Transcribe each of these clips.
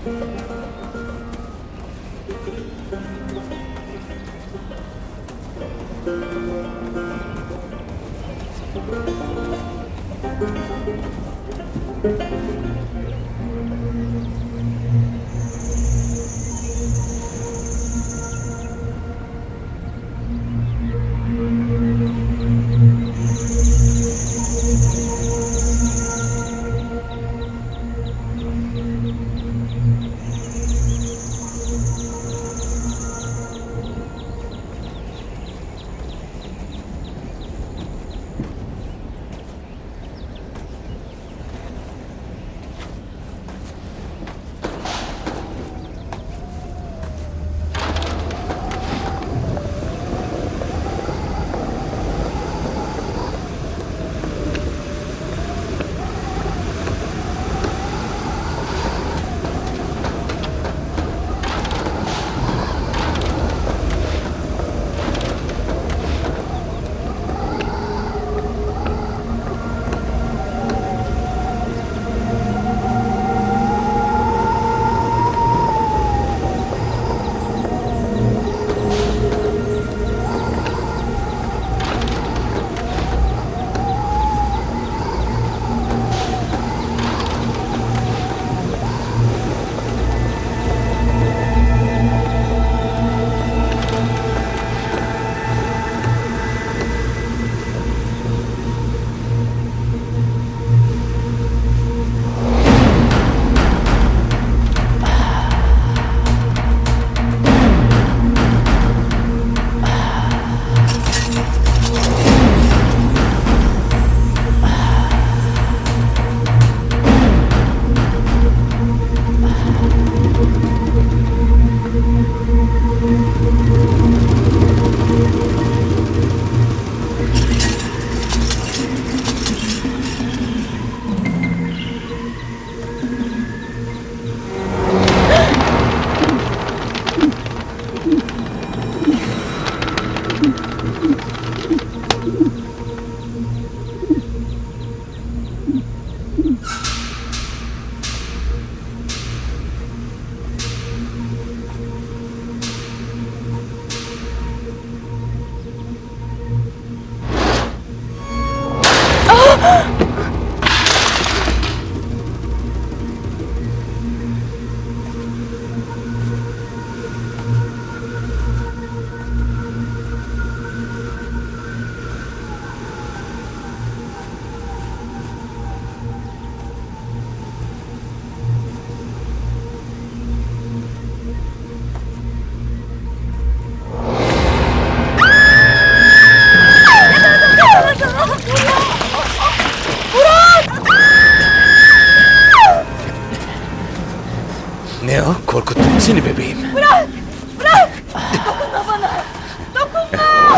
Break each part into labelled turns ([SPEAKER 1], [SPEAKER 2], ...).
[SPEAKER 1] Ne o? Korkuttum mu seni bebeğim?
[SPEAKER 2] Bırak! Bırak! Dokunma bana! Dokunma!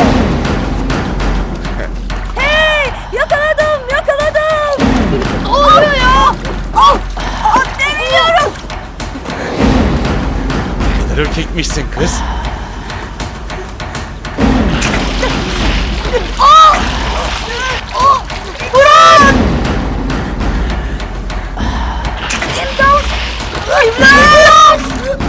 [SPEAKER 2] Hey! Yakaladım! Yakaladım! Ne oluyor ya? Oh! Oh! Demiyoruz!
[SPEAKER 1] Ne kadar ürkekmişsin kız.
[SPEAKER 2] Oh! Oh! Bırak! İmdat! İmdat!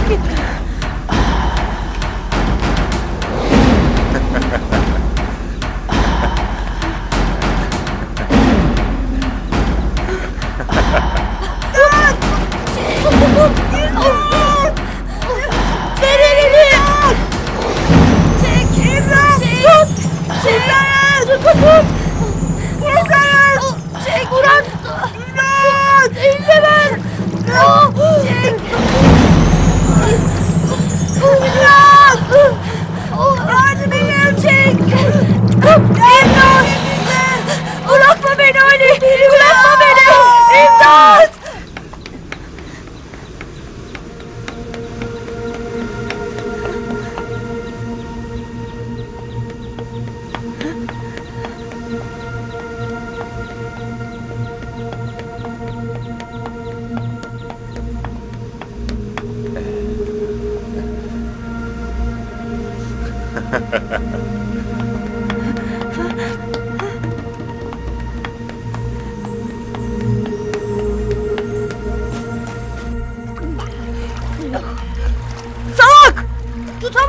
[SPEAKER 2] Ver elini! Çek! İmdat! Tut! İmdat! İmdat! Çek! Bırak! İmdat! Elini ver! Çek! İmdat! Yardım edin! Çek! İmdat! Bırakma beni Ali! Bırakma beni! İmdat!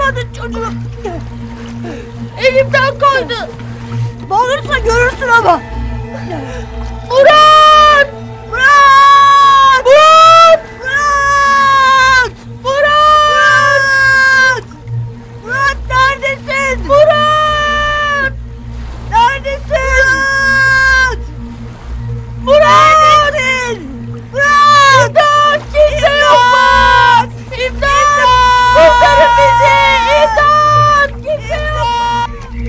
[SPEAKER 2] Vurmadın çocuğu. Elimden koydu. Bağırırsa görürsün ama. Murat! Murat! Murat! Murat! Murat! Murat neredesin? Murat! Neredesin? Murat! Murat! Neredesin? Murat! İmdat! Kimse yok mu? İmdat! Kurtarın bizi! İmdat! Kimse yok!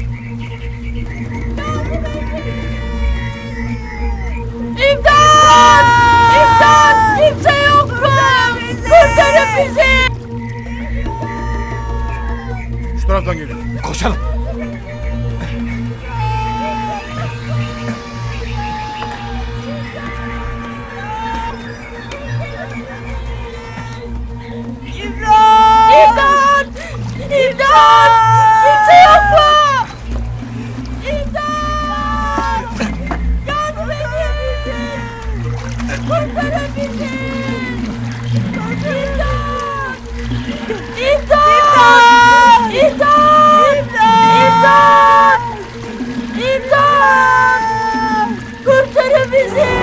[SPEAKER 2] İmdat! İmdat! Kimse yok mu? Kurtarın bizi!
[SPEAKER 1] Şu taraftan geliyor. Koşalım.
[SPEAKER 2] İmdat! İmdat! Kimse yok mu? İmdat! Yardım edin! Kurtarın bizi! İmdat! İmdat! İmdat! İmdat! İmdat! Kurtarın bizi!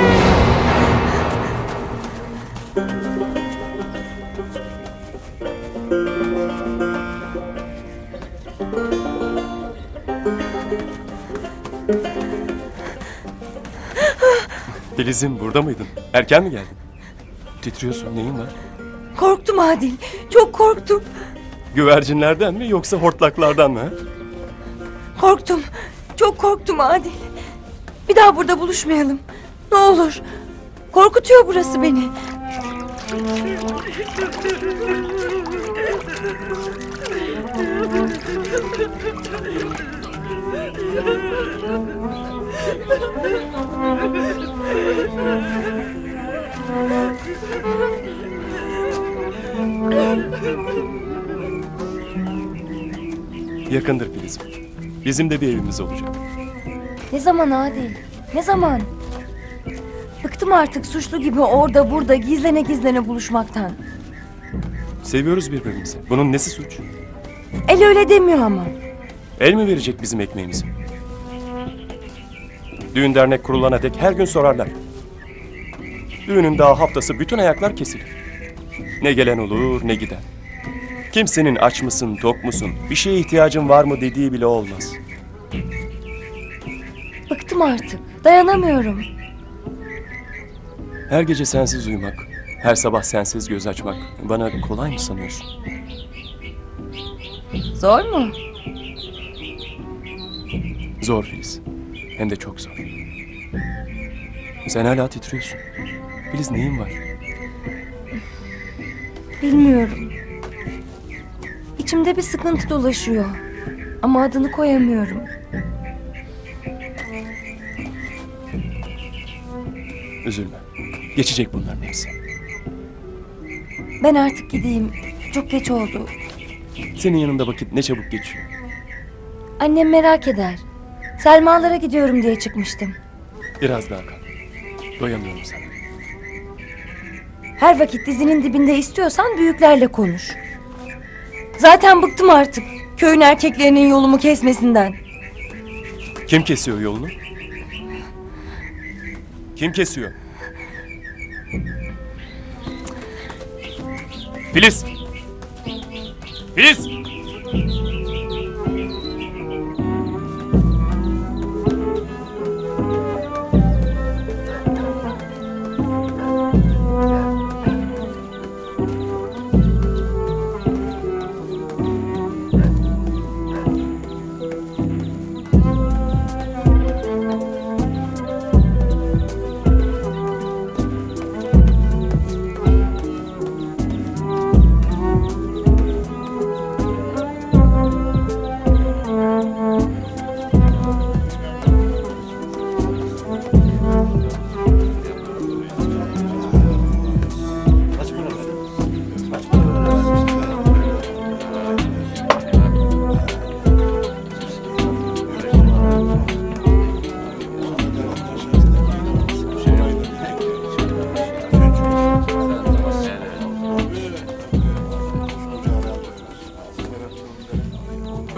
[SPEAKER 3] Filiz'im burada mıydın? Erken mi geldin? Titriyorsun, neyin var?
[SPEAKER 2] Korktum Adil. Çok korktum.
[SPEAKER 3] Güvercinlerden mi yoksa hortlaklardan mı?
[SPEAKER 2] Korktum. Çok korktum Adil. Bir daha burada buluşmayalım. Ne olur. Korkutuyor burası beni.
[SPEAKER 3] Yakındır Filiz'im. Bizim de bir evimiz olacak.
[SPEAKER 2] Ne zaman Adil? Ne zaman? Bıktım artık suçlu gibi orada burada gizlene gizlene buluşmaktan.
[SPEAKER 3] Seviyoruz birbirimizi. Bunun nesi suç?
[SPEAKER 2] El öyle demiyor ama.
[SPEAKER 3] El mi verecek bizim ekmeğimizi? Düğün dernek kurulana dek her gün sorarlar. Düğünün daha haftası bütün ayaklar kesilir. Ne gelen olur ne giden. Kimsenin aç mısın, tok musun, bir şeye ihtiyacın var mı dediği bile olmaz.
[SPEAKER 2] Bıktım artık. Dayanamıyorum.
[SPEAKER 3] Her gece sensiz uyumak, her sabah sensiz göz açmak bana kolay mı sanıyorsun?
[SPEAKER 2] Zor mu?
[SPEAKER 3] Zor Filiz. Hem de çok zor. Sen hala titriyorsun. Filiz neyin var?
[SPEAKER 2] Bilmiyorum. İçimde bir sıkıntı dolaşıyor. Ama adını koyamıyorum.
[SPEAKER 3] Üzülme. Geçecek bunların hepsi.
[SPEAKER 2] Ben artık gideyim. Çok geç oldu.
[SPEAKER 3] Senin yanında vakit ne çabuk geçiyor.
[SPEAKER 2] Annem merak eder. Selmalara gidiyorum diye çıkmıştım.
[SPEAKER 3] Biraz daha kal. Doyamıyorum sana.
[SPEAKER 2] Her vakit dizinin dibinde istiyorsan büyüklerle konuş. Zaten bıktım artık. Köyün erkeklerinin yolumu kesmesinden.
[SPEAKER 3] Kim kesiyor yolunu? Kim kesiyor? Filiz! Filiz!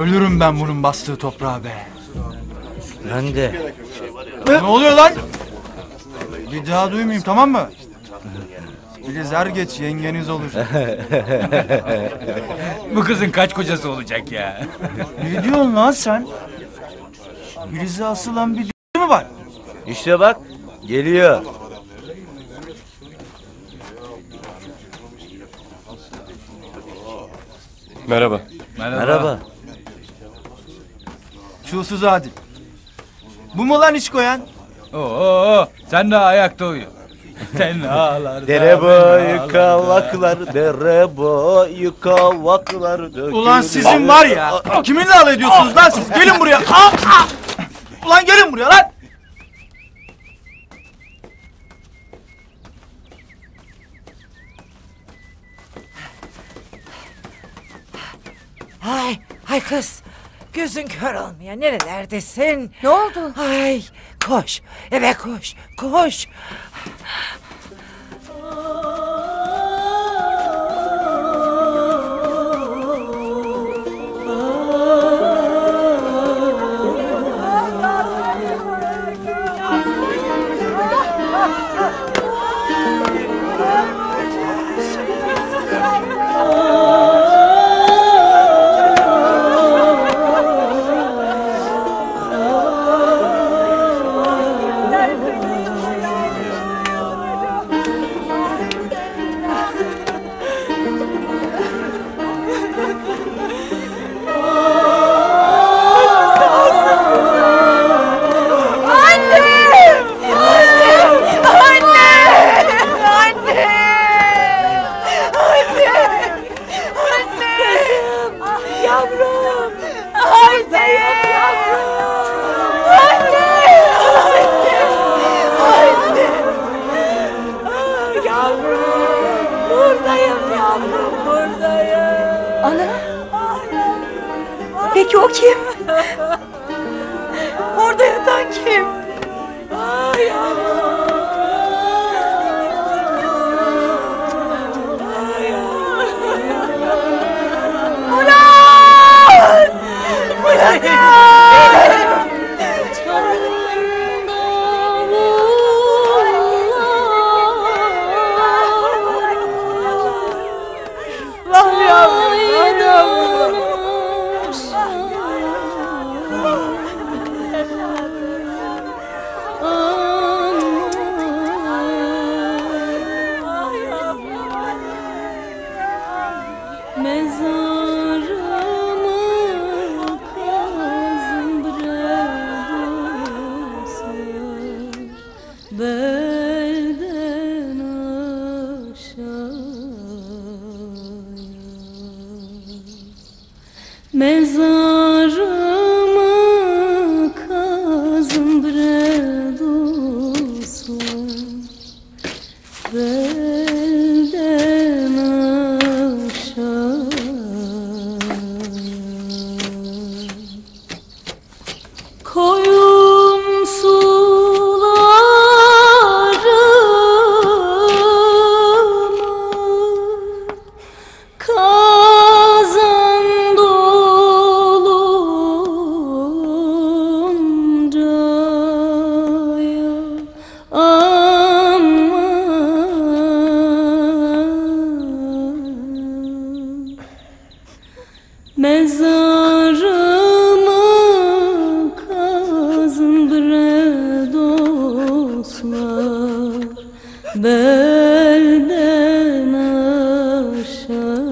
[SPEAKER 4] Ölürüm ben bunun bastığı toprağa be.
[SPEAKER 5] Ben de.
[SPEAKER 4] Ne oluyor lan? Bir daha duymayayım, tamam mı? Filiz er geç yengeniz olur.
[SPEAKER 1] Bu kızın kaç kocası olacak ya?
[SPEAKER 4] Ne diyorsun lan sen? Filiz'e asılan bir mi var?
[SPEAKER 5] İşte bak geliyor.
[SPEAKER 3] Merhaba.
[SPEAKER 5] Merhaba.
[SPEAKER 4] Çulsuz Adil. Bu mu lan iş koyan?
[SPEAKER 1] Oo, sen de ayakta uyu. Tenhalar.
[SPEAKER 5] Dere boyu kavaklar, dere boyu kavaklar dökülür.
[SPEAKER 4] Ulan sizin var ya. Kiminle alay ediyorsunuz lan siz? Gelin buraya. Ulan gelin buraya lan.
[SPEAKER 6] Ay kız. Gözün kör olmuyor. Nerelerdesin?
[SPEAKER 2] Ne oldu?
[SPEAKER 6] Ay koş. Eve koş. Koş.
[SPEAKER 2] Ana. Peki o kim? Orada yatan kim?
[SPEAKER 7] Mezarımı kazın bre dostlar, belden aşağı. Koyun sularıma kazan dolunca aman mezarımı kazın bre dostlar, belden aşağı.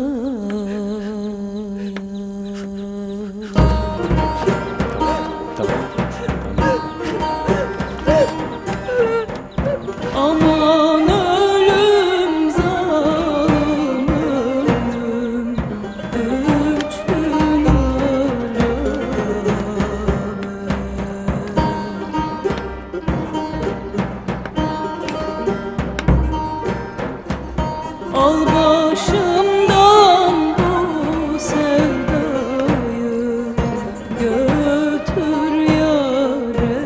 [SPEAKER 7] Aman ölüm zalim ölüm, üç gün al başımdan bu sevdayı, götür yâre.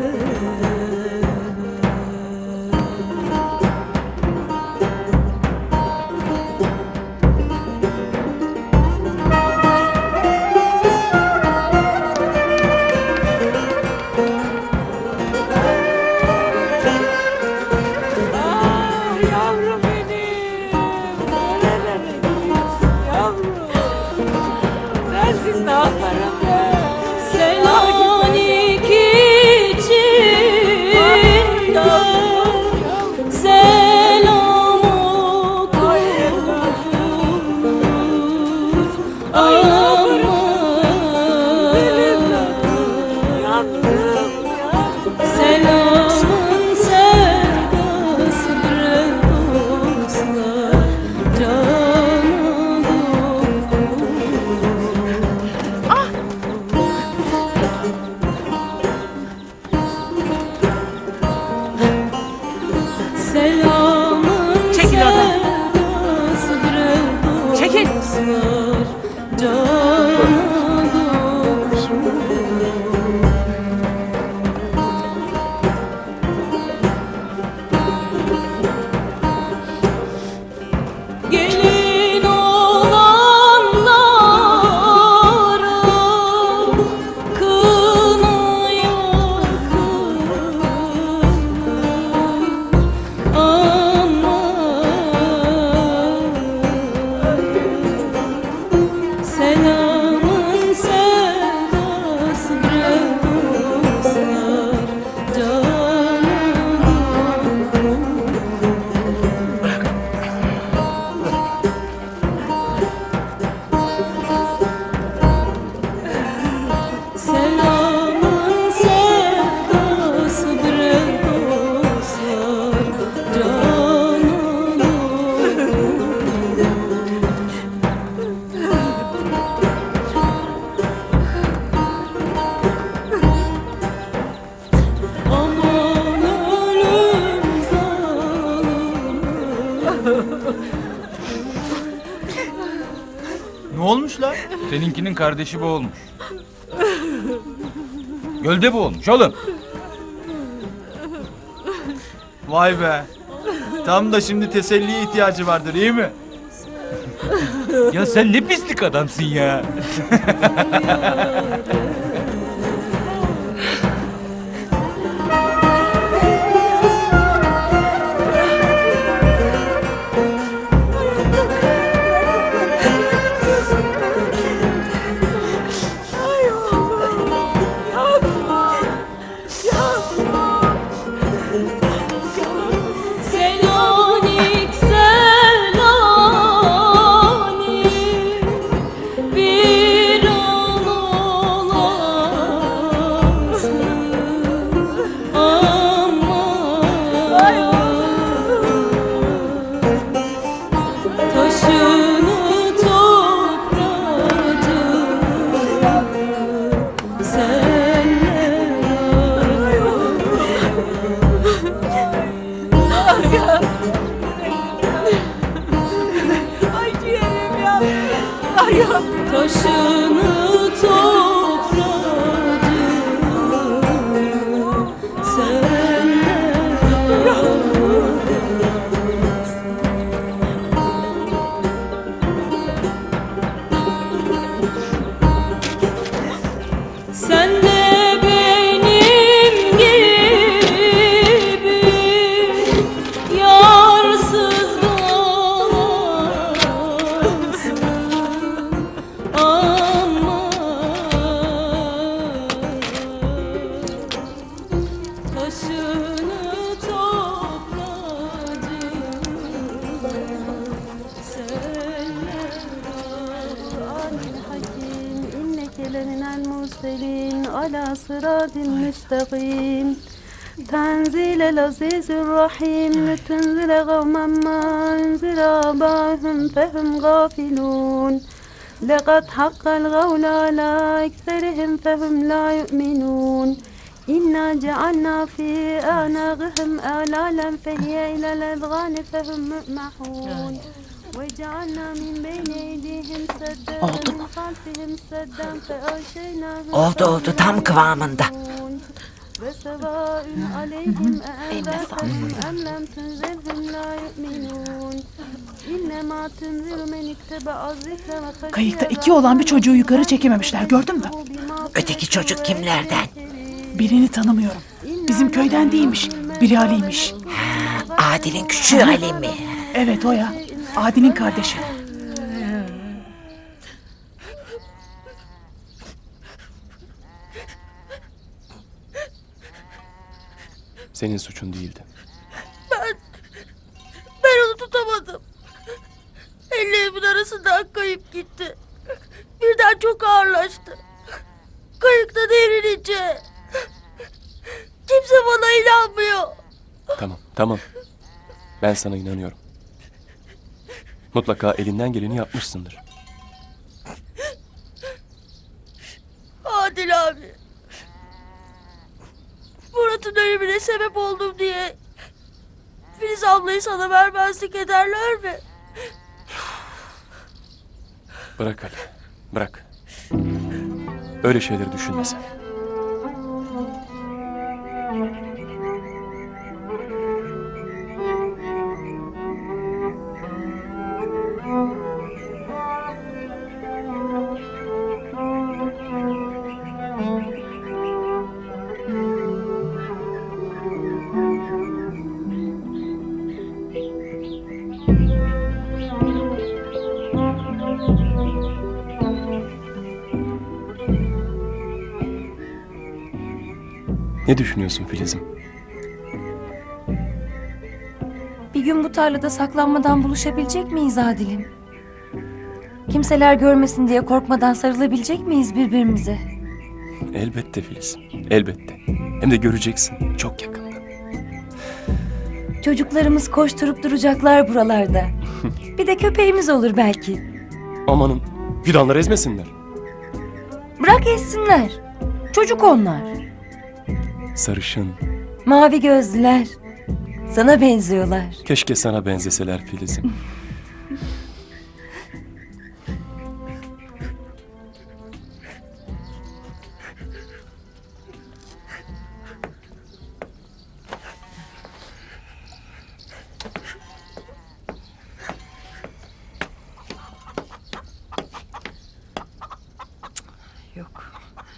[SPEAKER 7] dostlar cana dost. Gelin olanlara kına yakılır ama selamın sevdası bre dostlar canım. Selamın sevdası bre dostlar canım. Aman ölüm zalim.
[SPEAKER 4] Ne olmuş lan?
[SPEAKER 1] Seninkinin kardeşi bu olmuş. Gölde bu olmuş oğlum.
[SPEAKER 4] Vay be. Tam da şimdi teselliye ihtiyacı vardır, iyi mi?
[SPEAKER 1] Ya sen ne pislik adamsın ya.
[SPEAKER 7] Selanik Selanik bir an olasın ama taşını topracı senle taşını topracı senle sen de benim gibi yarsız kalamazsın ama taşını topracı senle
[SPEAKER 8] الحكيم إنك لمن المرسلين على صراط مستقيم تنزيل العزيز الرحيم لتنزل قوما ما أنزل آباءهم فهم غافلون لقد حق القول على أكثرهم فهم لا يؤمنون إنا جعلنا في أعناقهم أغلالا فهي إلى الأذقان فهم مقمحون وجعلنا من بين أيديهم سدا ومن خلفهم سدا فأغشيناهم
[SPEAKER 6] Oldu tam kıvamında.
[SPEAKER 8] وسواء عليهم أأنذرتهم أم لم تنذرهم لا يؤمنون إنما تنذر من اتبع الذكر وخشي
[SPEAKER 9] Kayıkta iki olan bir çocuğu yukarı çekememişler, gördün mü?
[SPEAKER 6] Öteki çocuk kimlerden?
[SPEAKER 9] Birini tanımıyorum. Bizim köyden değilmiş, biri Ali'ymiş.
[SPEAKER 6] Adil'in küçüğü Ali mi?
[SPEAKER 9] Evet o ya, Adil'in kardeşi.
[SPEAKER 3] Senin suçun değildi.
[SPEAKER 2] Ben onu tutamadım. Ellerimin arasından kayıp gitti. Birden çok ağırlaştı. Kayıkta devrilince. Kimse bana inanmıyor.
[SPEAKER 3] Tamam. Ben sana inanıyorum. Mutlaka elinden geleni yapmışsındır.
[SPEAKER 2] Adil abi. Murat'ın ölümüne sebep oldum diye Filiz ablayı sana vermezlik ederler mi?
[SPEAKER 3] Bırak Ali, bırak. Öyle şeyleri düşünme sen. Ne düşünüyorsun Filiz'im?
[SPEAKER 2] Bir gün bu tarlada saklanmadan buluşabilecek miyiz Adil'im? Kimseler görmesin diye korkmadan sarılabilecek miyiz birbirimize?
[SPEAKER 3] Elbette Filiz, elbette. Hem de göreceksin, çok yakında.
[SPEAKER 2] Çocuklarımız koşturup duracaklar buralarda. Bir de köpeğimiz olur belki.
[SPEAKER 3] Amanın, fidanları ezmesinler.
[SPEAKER 2] Bırak ezsinler. Çocuk onlar.
[SPEAKER 3] Sarışın,
[SPEAKER 2] Mavi gözlüler. Sana benziyorlar.
[SPEAKER 3] keşke sana benzeseler Filiz'im.
[SPEAKER 6] Yok.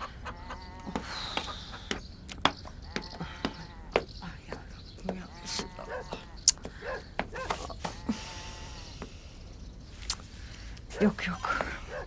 [SPEAKER 6] Yok yok.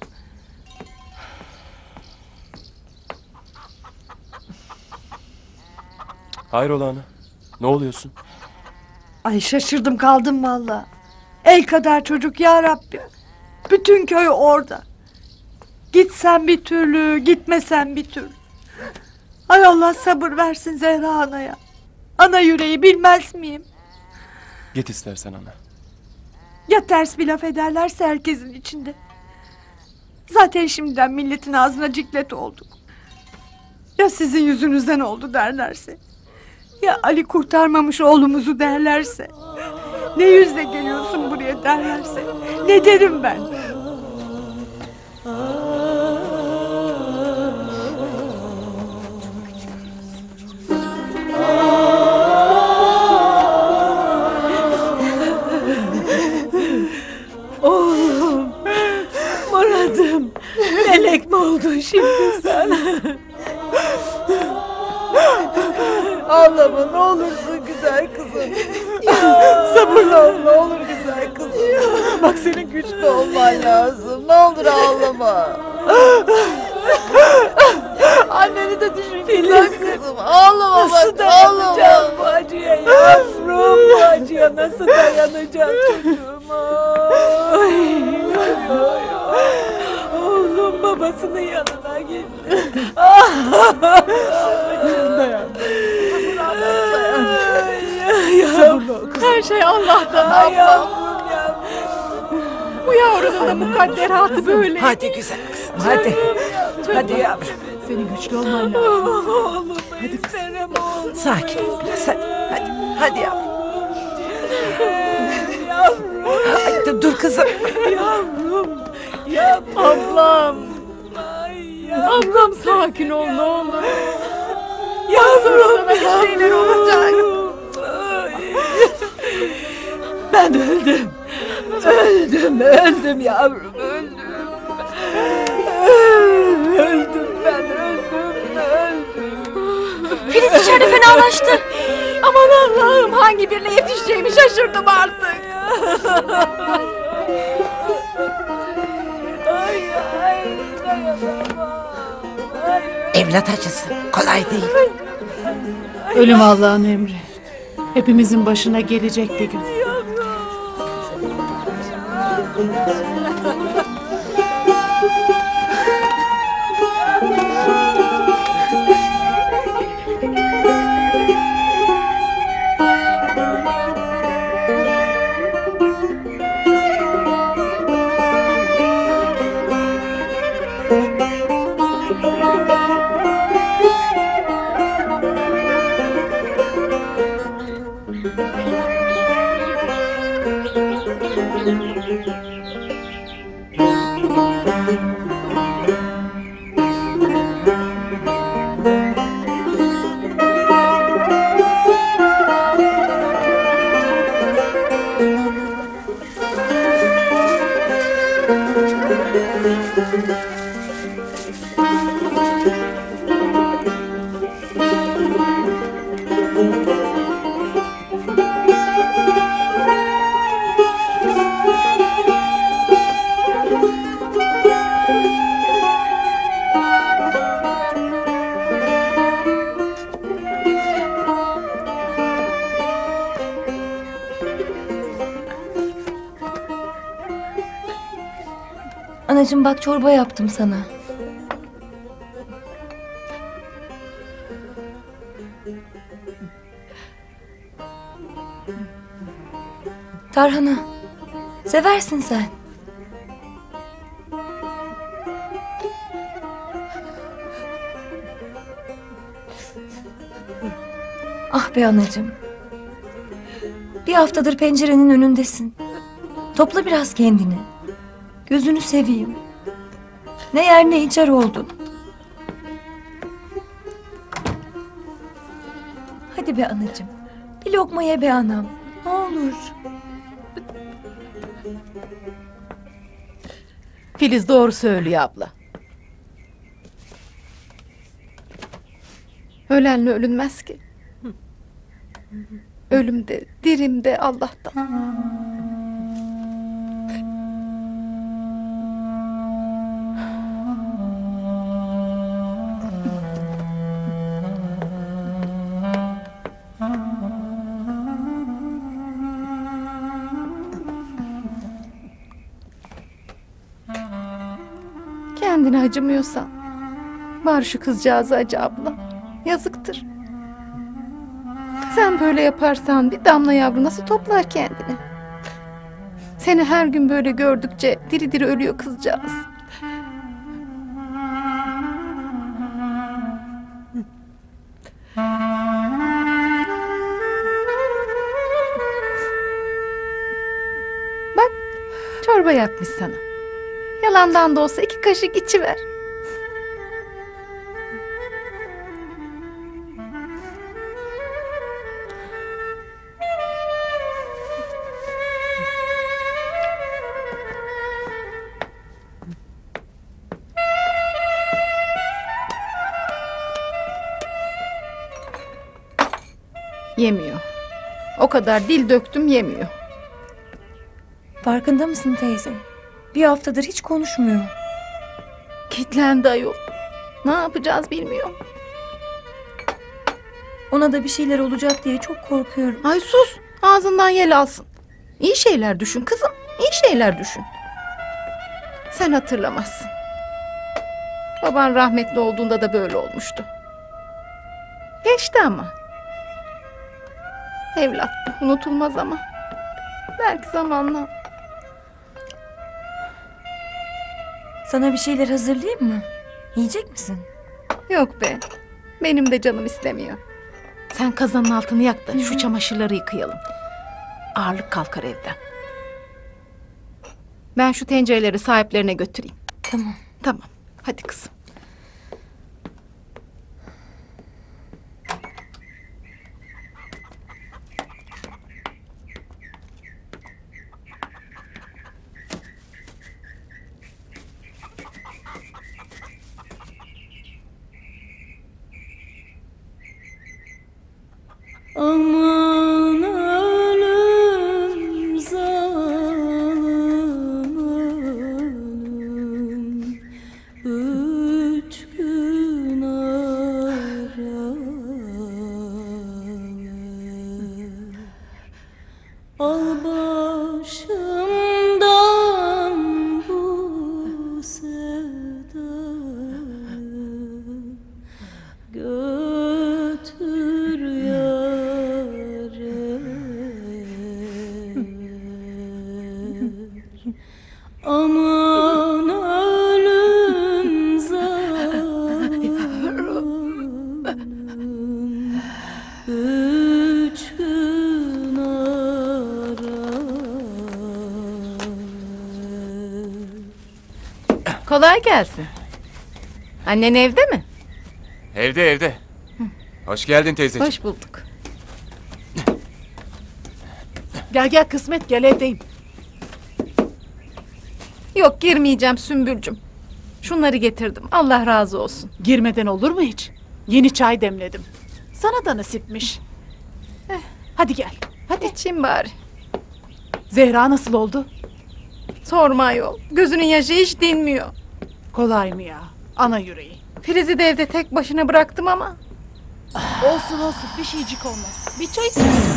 [SPEAKER 3] Hayrola ana, ne oluyorsun?
[SPEAKER 6] Ay şaşırdım kaldım valla. El kadar çocuk ya Rabbim. Bütün köy orada. Gitsen bir türlü, gitmesen bir türlü. Ay Allah sabır versin Zehra anaya. Ana yüreği bilmez miyim?
[SPEAKER 3] Git istersen ana.
[SPEAKER 6] Ya ters bir laf ederlerse herkesin içinde. Zaten şimdiden milletin ağzına ciklet olduk. Ya sizin yüzünüzden oldu derlerse. Ya Ali kurtarmamış oğlumuzu derlerse. Ne yüzle geliyorsun buraya derlerse. Ne derim ben?
[SPEAKER 7] Oğlum, Murat'ım, melek mi oldun şimdi sen?
[SPEAKER 6] Ağlama ne olursun güzel kızım. Sabırlı ol ne olur güzel kızım. Bak senin güçlü olman lazım. Ne olur ağlama. Anneni de düşün güzel kızım. Ağlama
[SPEAKER 7] Nasıl
[SPEAKER 6] bak ağlama.
[SPEAKER 7] dayanacağız bu acıya yavrum? Bu acıya nasıl dayanacağız çocuğum? Ay, ay, ay, ay. Oğlum babasının yanına gitti.
[SPEAKER 6] Dayan.
[SPEAKER 7] Sabırlı ol kızım.
[SPEAKER 6] Her şey Allah'tan
[SPEAKER 7] Ay
[SPEAKER 6] abla.
[SPEAKER 7] yavrum yavrum.
[SPEAKER 6] Bu yavrunun da mukadderatı böyle.
[SPEAKER 7] Hadi güzel kızım hadi. Hadi yavrum.
[SPEAKER 9] Senin güçlü olman lazım.
[SPEAKER 7] Oğlum isterim oğlum. Sakin ol biraz hadi. Hadi yavrum. Yavrum. Ay, dur kızım. Yavrum. Yavrum.
[SPEAKER 6] Ablam.
[SPEAKER 7] Ay yavrum.
[SPEAKER 6] Ablam sakin ol ne olur.
[SPEAKER 7] Yavrum.
[SPEAKER 6] Sana bir şeyler olacak.
[SPEAKER 7] Ben öldüm. Öldüm yavrum öldüm. Öldüm ben öldüm.
[SPEAKER 2] Filiz içeride fenalaştı.
[SPEAKER 6] Aman Allah'ım hangi birine yetişeceğimi şaşırdım artık.
[SPEAKER 7] Ay dayanamam.
[SPEAKER 6] Evlat acısı kolay değil.
[SPEAKER 9] Ölüm Allah'ın emri. Hepimizin başına gelecek bir gün.
[SPEAKER 2] Anacığım bak çorba yaptım sana. Tarhana. Seversin sen. Ah be anacığım. Bir haftadır pencerenin önündesin. Topla biraz kendini. Gözünü seveyim. Ne yer ne içer oldun. Hadi be anacığım. Bir lokma ye be anam. Ne olur.
[SPEAKER 9] Filiz doğru söylüyor abla. Ölenle ölünmez ki. Ölüm de dirim de Allah'tan. Kendine acımıyorsan bari şu kızcağızı acı abla. Yazıktır. Sen böyle yaparsan bir damla yavru nasıl toplar kendini? Seni her gün böyle gördükçe diri diri ölüyor kızcağız. Bak, çorba yapmış sana. Yalandan da olsa 2 kaşık içiver. Yemiyor. O kadar dil döktüm yemiyor.
[SPEAKER 2] Farkında mısın teyze? Bir haftadır hiç konuşmuyor.
[SPEAKER 9] Kitlendi ayol. Ne yapacağız bilmiyorum.
[SPEAKER 2] Ona da bir şeyler olacak diye çok korkuyorum.
[SPEAKER 9] Ay sus. Ağzından yel alsın. İyi şeyler düşün kızım. İyi şeyler düşün. Sen hatırlamazsın. Baban rahmetli olduğunda da böyle olmuştu. Geçti ama. Evlat unutulmaz ama. Belki zamanla.
[SPEAKER 2] Sana bir şeyler hazırlayayım mı? Yiyecek misin?
[SPEAKER 9] Yok be. Benim de canım istemiyor. Sen kazanın altını yak da şu çamaşırları yıkayalım. Ağırlık kalkar evden. Ben şu tencereleri sahiplerine götüreyim.
[SPEAKER 2] Tamam.
[SPEAKER 9] Tamam. Hadi kızım.
[SPEAKER 7] Aman ölüm zalim ölüm, 3 gün ara ver. Al başımdan bu sevdayı, götür yâre. Aman ölüm zalim, 3 gün ara ver.
[SPEAKER 9] Kolay gelsin. Annen evde mi?
[SPEAKER 1] Evde. Hoş geldin teyzeciğim.
[SPEAKER 9] Hoş bulduk.
[SPEAKER 7] Gel Kısmet, gel evdeyim.
[SPEAKER 9] Yok, girmeyeceğim Sümbülcüm. Şunları getirdim. Allah razı olsun.
[SPEAKER 7] Girmeden olur mu hiç? Yeni çay demledim. Sana da nasipmiş. Hadi gel. Hadi.
[SPEAKER 9] İçeyim bari.
[SPEAKER 7] Zehra nasıl oldu?
[SPEAKER 9] Sorma ayol. Gözünün yaşı hiç dinmiyor.
[SPEAKER 7] Kolay mı ya? Ana yüreği.
[SPEAKER 9] Filiz'i de evde tek başına bıraktım ama.
[SPEAKER 7] Olsun bir şeycik olmaz. Bir çay iç.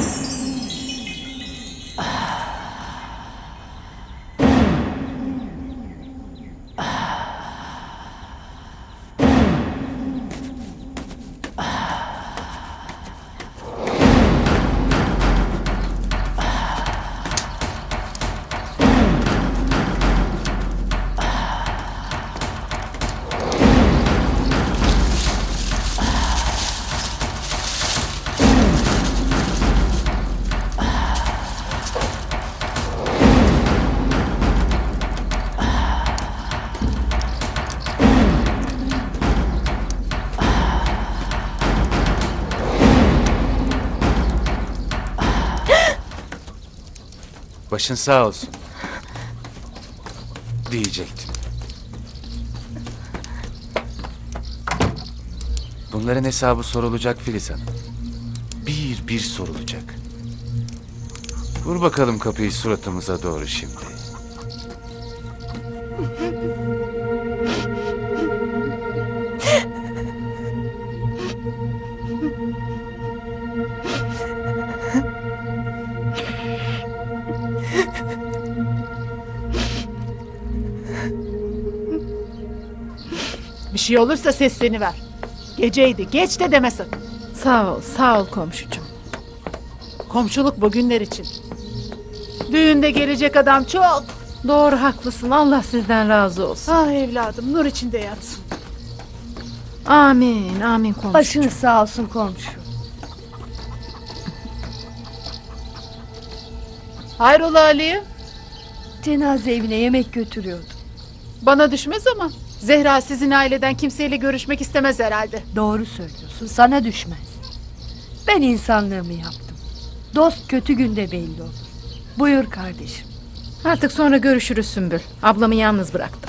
[SPEAKER 1] Başın sağ olsun. Diyecektim. Bunların hesabı sorulacak Filiz Hanım. Bir sorulacak. Vur bakalım kapıyı suratımıza doğru şimdi.
[SPEAKER 7] Bir şey olursa sesleniver. Geceydi, geç de deme sakın.
[SPEAKER 9] Sağ ol komşucuğum.
[SPEAKER 7] Komşuluk bugünler için. Düğünde gelecek adam çok.
[SPEAKER 9] Doğru, haklısın. Allah sizden razı olsun.
[SPEAKER 7] Ah evladım, nur içinde yatsın.
[SPEAKER 9] Amin komşucuğum.
[SPEAKER 2] Başınız sağ olsun komşu.
[SPEAKER 7] Hayrola Ali'ye?
[SPEAKER 2] Cenaze evine yemek götürüyordu.
[SPEAKER 7] Bana düşmez ama. Zehra sizin aileden kimseyle görüşmek istemez herhalde.
[SPEAKER 2] Doğru söylüyorsun, sana düşmez. Ben insanlığımı yaptım. Dost kötü günde belli olur. Buyur kardeşim.
[SPEAKER 9] Artık sonra görüşürüz Sümbül. Ablamı yalnız bıraktım.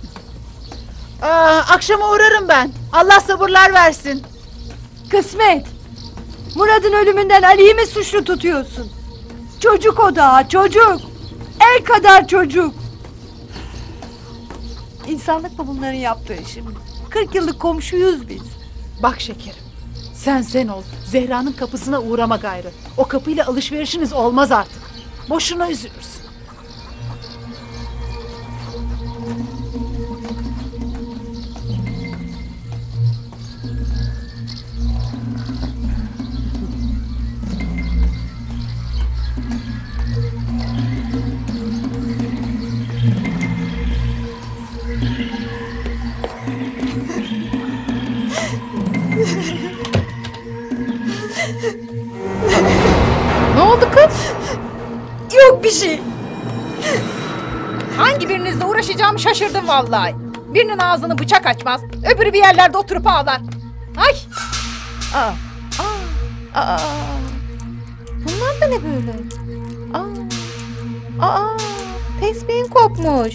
[SPEAKER 7] Akşama uğrarım ben. Allah sabırlar versin.
[SPEAKER 2] Kısmet! Murat'ın ölümünden Ali'yi mi suçlu tutuyorsun? Çocuk o da, çocuk! El kadar çocuk! İnsanlık mı bunların yaptığı şimdi? 40 yıllık komşuyuz biz.
[SPEAKER 7] Bak şekerim. Sen ol. Zehra'nın kapısına uğrama gayrı. O kapıyla alışverişiniz olmaz artık. Boşuna üzülürsün.
[SPEAKER 9] Ne oldu kız?
[SPEAKER 2] Yok bir şey.
[SPEAKER 9] Hangi birinizle uğraşacağımı şaşırdım vallahi. Birinin ağzını bıçak açmaz, öbürü bir yerlerde oturup ağlar. Ay! Aa! Bunlar da ne böyle? Tesbihin kopmuş.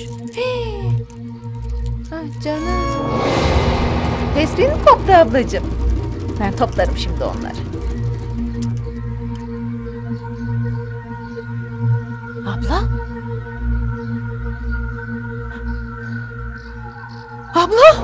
[SPEAKER 9] Ah canım. Tesbihin mi koptu ablacığım? Ben toplarım şimdi onları. Abla? Abla?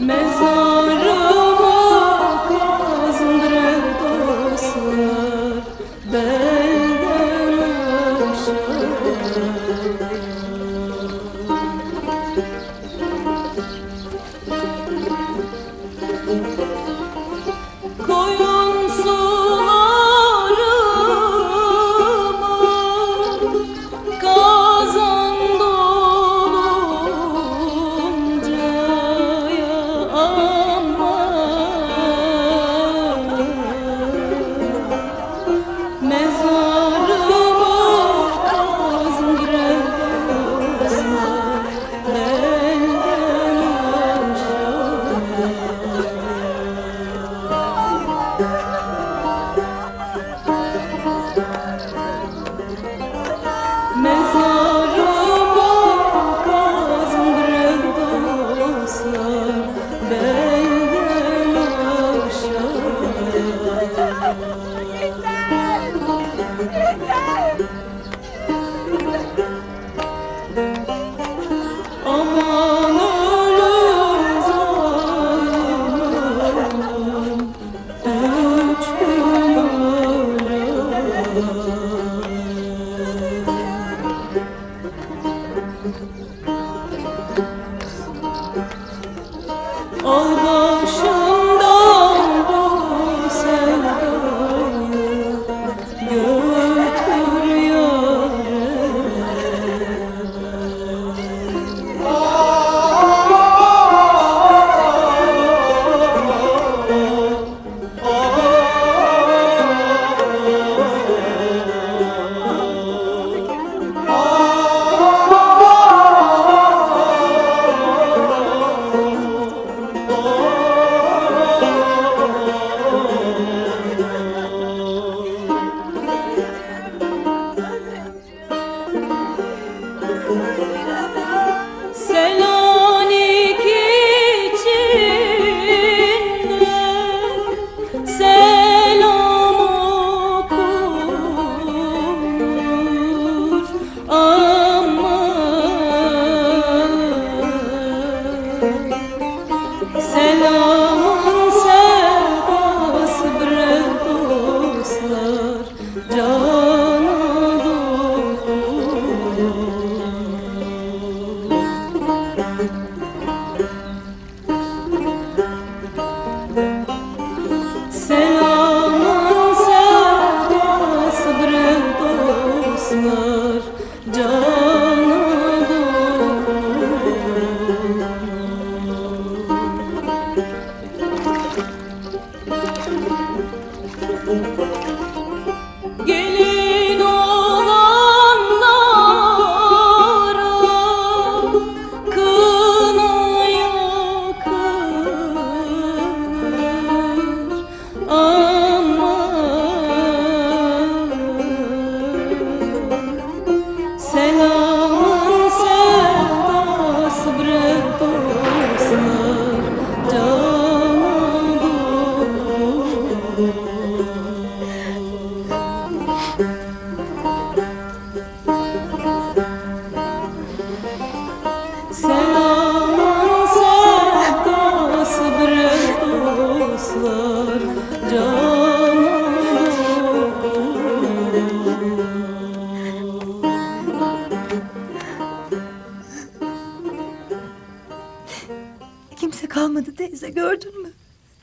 [SPEAKER 2] Kimse kalmadı teyze, gördün mü?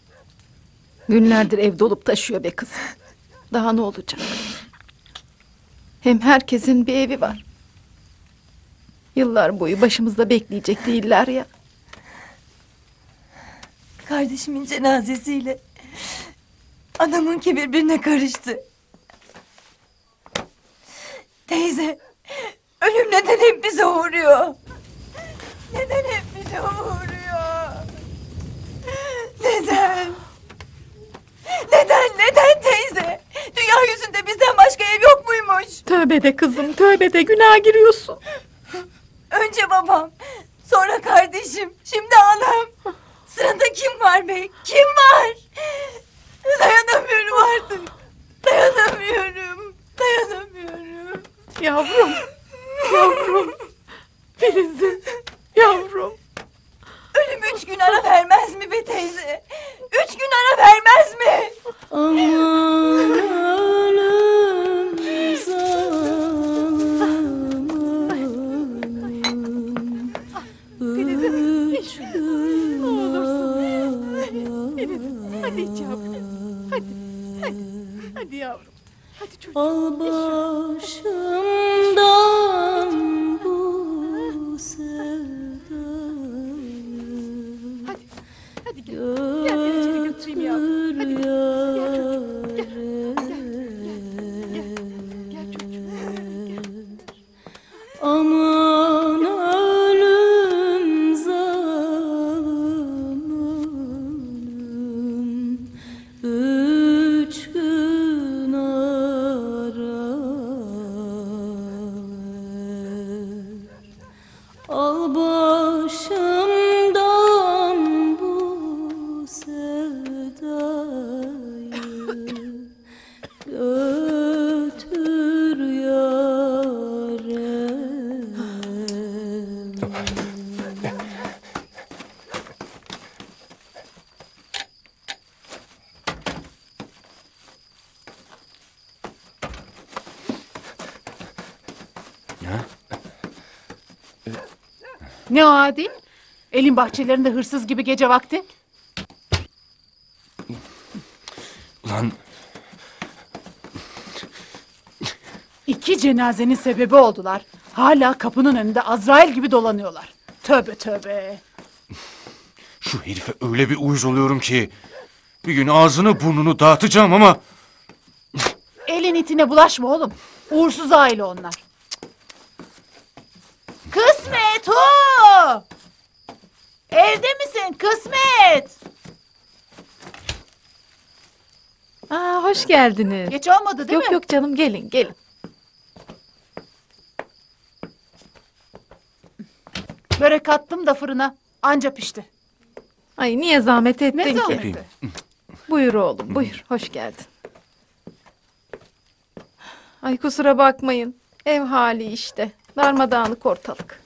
[SPEAKER 9] Günlerdir ev dolup taşıyor be kızım. Daha ne olacak? Hem herkesin bir evi var. Yıllar boyu başımızda bekleyecek değiller ya.
[SPEAKER 2] Kardeşimin cenazesiyle anamınki birbirine karıştı. Teyze, ölüm neden hep bize uğruyor? Neden hep bize uğruyor? Neden? Neden teyze? Dünya yüzünde bizden başka ev yok muymuş?
[SPEAKER 9] Tövbe de kızım, tövbe de, günaha giriyorsun.
[SPEAKER 2] Önce babam, sonra kardeşim, şimdi anam. Sırada kim var bey? Kim var? Dayanamıyorum artık. Dayanamıyorum.
[SPEAKER 9] Yavrum, yavrum. Filiz'im, yavrum.
[SPEAKER 2] Ölümün 3 gün ara vermez mi be teyze? 3 gün ara vermez mi?
[SPEAKER 7] Aman ölüm
[SPEAKER 9] Filiz'im, ne olursun. Filiz'im, hadi iç yavrum. Hadi yavrum. Hadi çocuğum.
[SPEAKER 7] Al başımdan bu sevdayı.
[SPEAKER 9] Hadi gel. Gel seni içeri götüreyim yavrum. Hadi gel. Gel çocuğum. Gel çocuğum. Gel.
[SPEAKER 7] Aman ölüm zalim ölüm, 3 gün ara ver. Al başımdan bu sevdayı, götür yâre.
[SPEAKER 10] Ne o Adil? Elin bahçelerinde hırsız gibi gece vakti.
[SPEAKER 1] Ulan
[SPEAKER 10] 2 cenazenin sebebi oldular. Hala kapının önünde Azrail gibi dolanıyorlar. Tövbe tövbe.
[SPEAKER 1] şu herife öyle bir uyuz oluyorum ki bir gün ağzını burnunu dağıtacağım ama
[SPEAKER 10] Elin itine bulaşma oğlum. Uğursuz aile onlar. Kısmet hu! Evde misin Kısmet?
[SPEAKER 9] Aa, hoş geldiniz.
[SPEAKER 10] Geç olmadı değil mi?
[SPEAKER 9] Yok canım, gelin.
[SPEAKER 10] Börek attım da fırına. Anca pişti.
[SPEAKER 9] Ay, niye zahmet ettin
[SPEAKER 10] Ne
[SPEAKER 9] ki?
[SPEAKER 10] zahmeti?
[SPEAKER 9] Buyur oğlum, buyur. Hoş geldin. Ay, kusura bakmayın. Ev hali işte. Darmadağınık ortalık.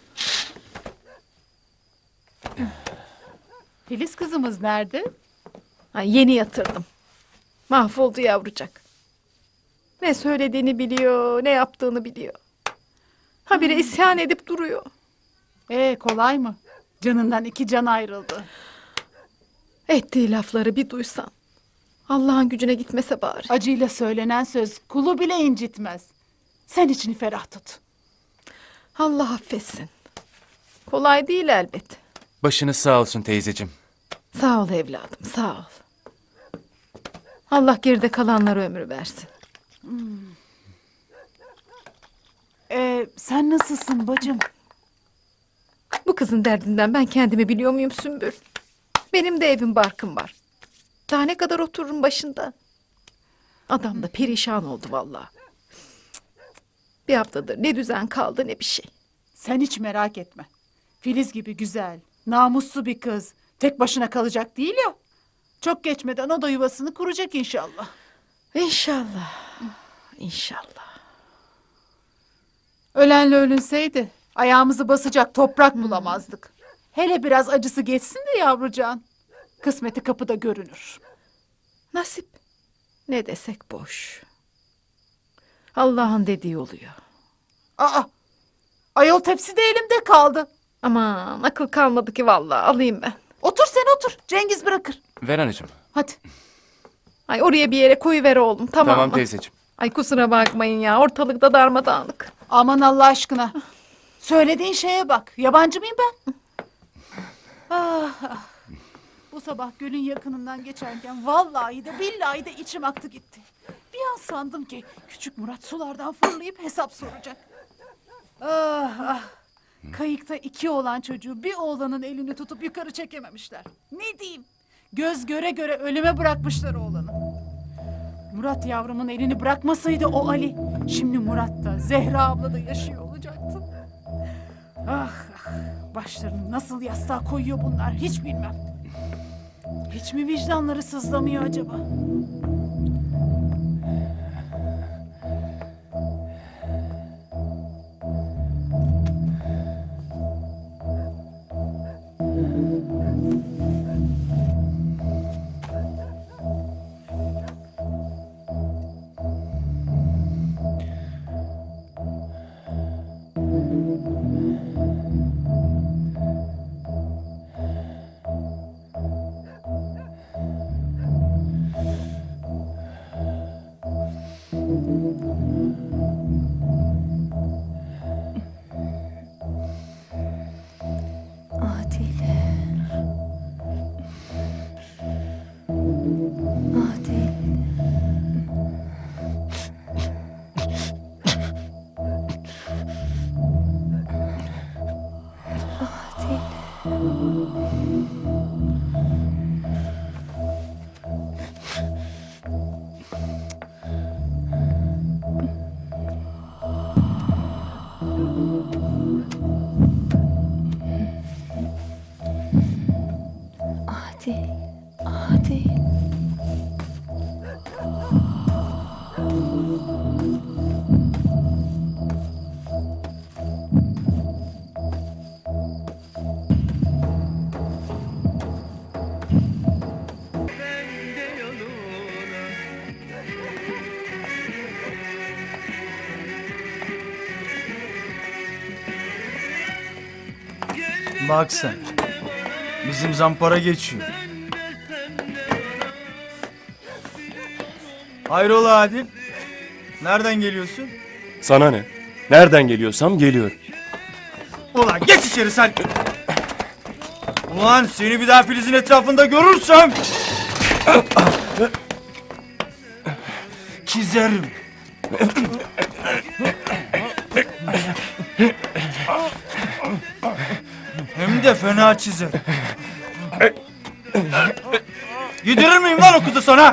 [SPEAKER 10] Filiz kızımız nerede?
[SPEAKER 9] Ay, yeni yatırdım. Mahvoldu yavrucak. Ne söylediğini biliyor, ne yaptığını biliyor. Habire isyan edip duruyor.
[SPEAKER 10] Kolay mı? Canından 2 can ayrıldı.
[SPEAKER 9] Ettiği lafları bir duysan. Allah'ın gücüne gitmese bari.
[SPEAKER 10] Acıyla söylenen söz kulu bile incitmez. Sen içini ferah tut.
[SPEAKER 9] Allah affetsin. Kolay değil elbet.
[SPEAKER 1] başınız sağ olsun teyzeciğim.
[SPEAKER 9] Sağ ol evladım, sağ ol. Allah geride kalanlara ömür versin.
[SPEAKER 10] Sen nasılsın bacım?
[SPEAKER 9] Bu kızın derdinden ben kendimi biliyor muyum Sümbül? Benim de evim barkım var. Daha ne kadar otururum başında? Adam da perişan oldu vallahi. Bir haftadır ne düzen kaldı ne bir şey.
[SPEAKER 10] Sen hiç merak etme. Filiz gibi güzel, namuslu bir kız. Tek başına kalacak değil ya. Çok geçmeden o da yuvasını kuracak inşallah.
[SPEAKER 9] İnşallah. İnşallah.
[SPEAKER 10] Ölenle ölünseydi ayağımızı basacak toprak bulamazdık. Hele biraz acısı geçsin de yavrucağın. Kısmeti kapıda görünür.
[SPEAKER 9] Nasip. Ne desek boş. Allah'ın dediği oluyor.
[SPEAKER 10] Aa, ayol tepsi de elimde kaldı.
[SPEAKER 9] Aman akıl kalmadı ki vallahi, alayım ben.
[SPEAKER 10] Otur sen otur. Cengiz bırakır.
[SPEAKER 1] Ver anacığım.
[SPEAKER 10] Hadi.
[SPEAKER 9] Ay, oraya bir yere koyuver oğlum, tamam
[SPEAKER 1] Tamam
[SPEAKER 9] mı?
[SPEAKER 1] teyzeciğim.
[SPEAKER 9] Ay, kusura bakmayın ya, ortalıkta darmadağınık.
[SPEAKER 10] Aman Allah aşkına. Söylediğin şeye bak. Yabancı mıyım ben? Ah. Bu sabah gölün yakınından geçerken vallahi de billahi de içim aktı gitti. Bir an sandım ki küçük Murat sulardan fırlayıp hesap soracak. Ah. Kayıkta 2 oğlan çocuğu bir oğlanın elini tutup yukarı çekememişler. Ne diyeyim? Göz göre göre ölüme bırakmışlar oğlanı. Murat yavrumun elini bırakmasaydı o Ali, şimdi Murat da Zehra abla da yaşıyor olacaktı. Ah, başlarını nasıl yastığa koyuyor bunlar hiç bilmem. Hiç mi vicdanları sızlamıyor acaba?
[SPEAKER 2] Adil. Adil.
[SPEAKER 4] Bak sen. Bizim zampara geçiyor. Hayrola Adil? Nereden geliyorsun?
[SPEAKER 3] Sana ne? Nereden geliyorsam geliyorum.
[SPEAKER 4] Ulan geç içeri sen. Ulan seni bir daha Filiz'in etrafında görürsem... çizerim. Hem de fena çizerim. Yedirir miyim lan o kızı sana?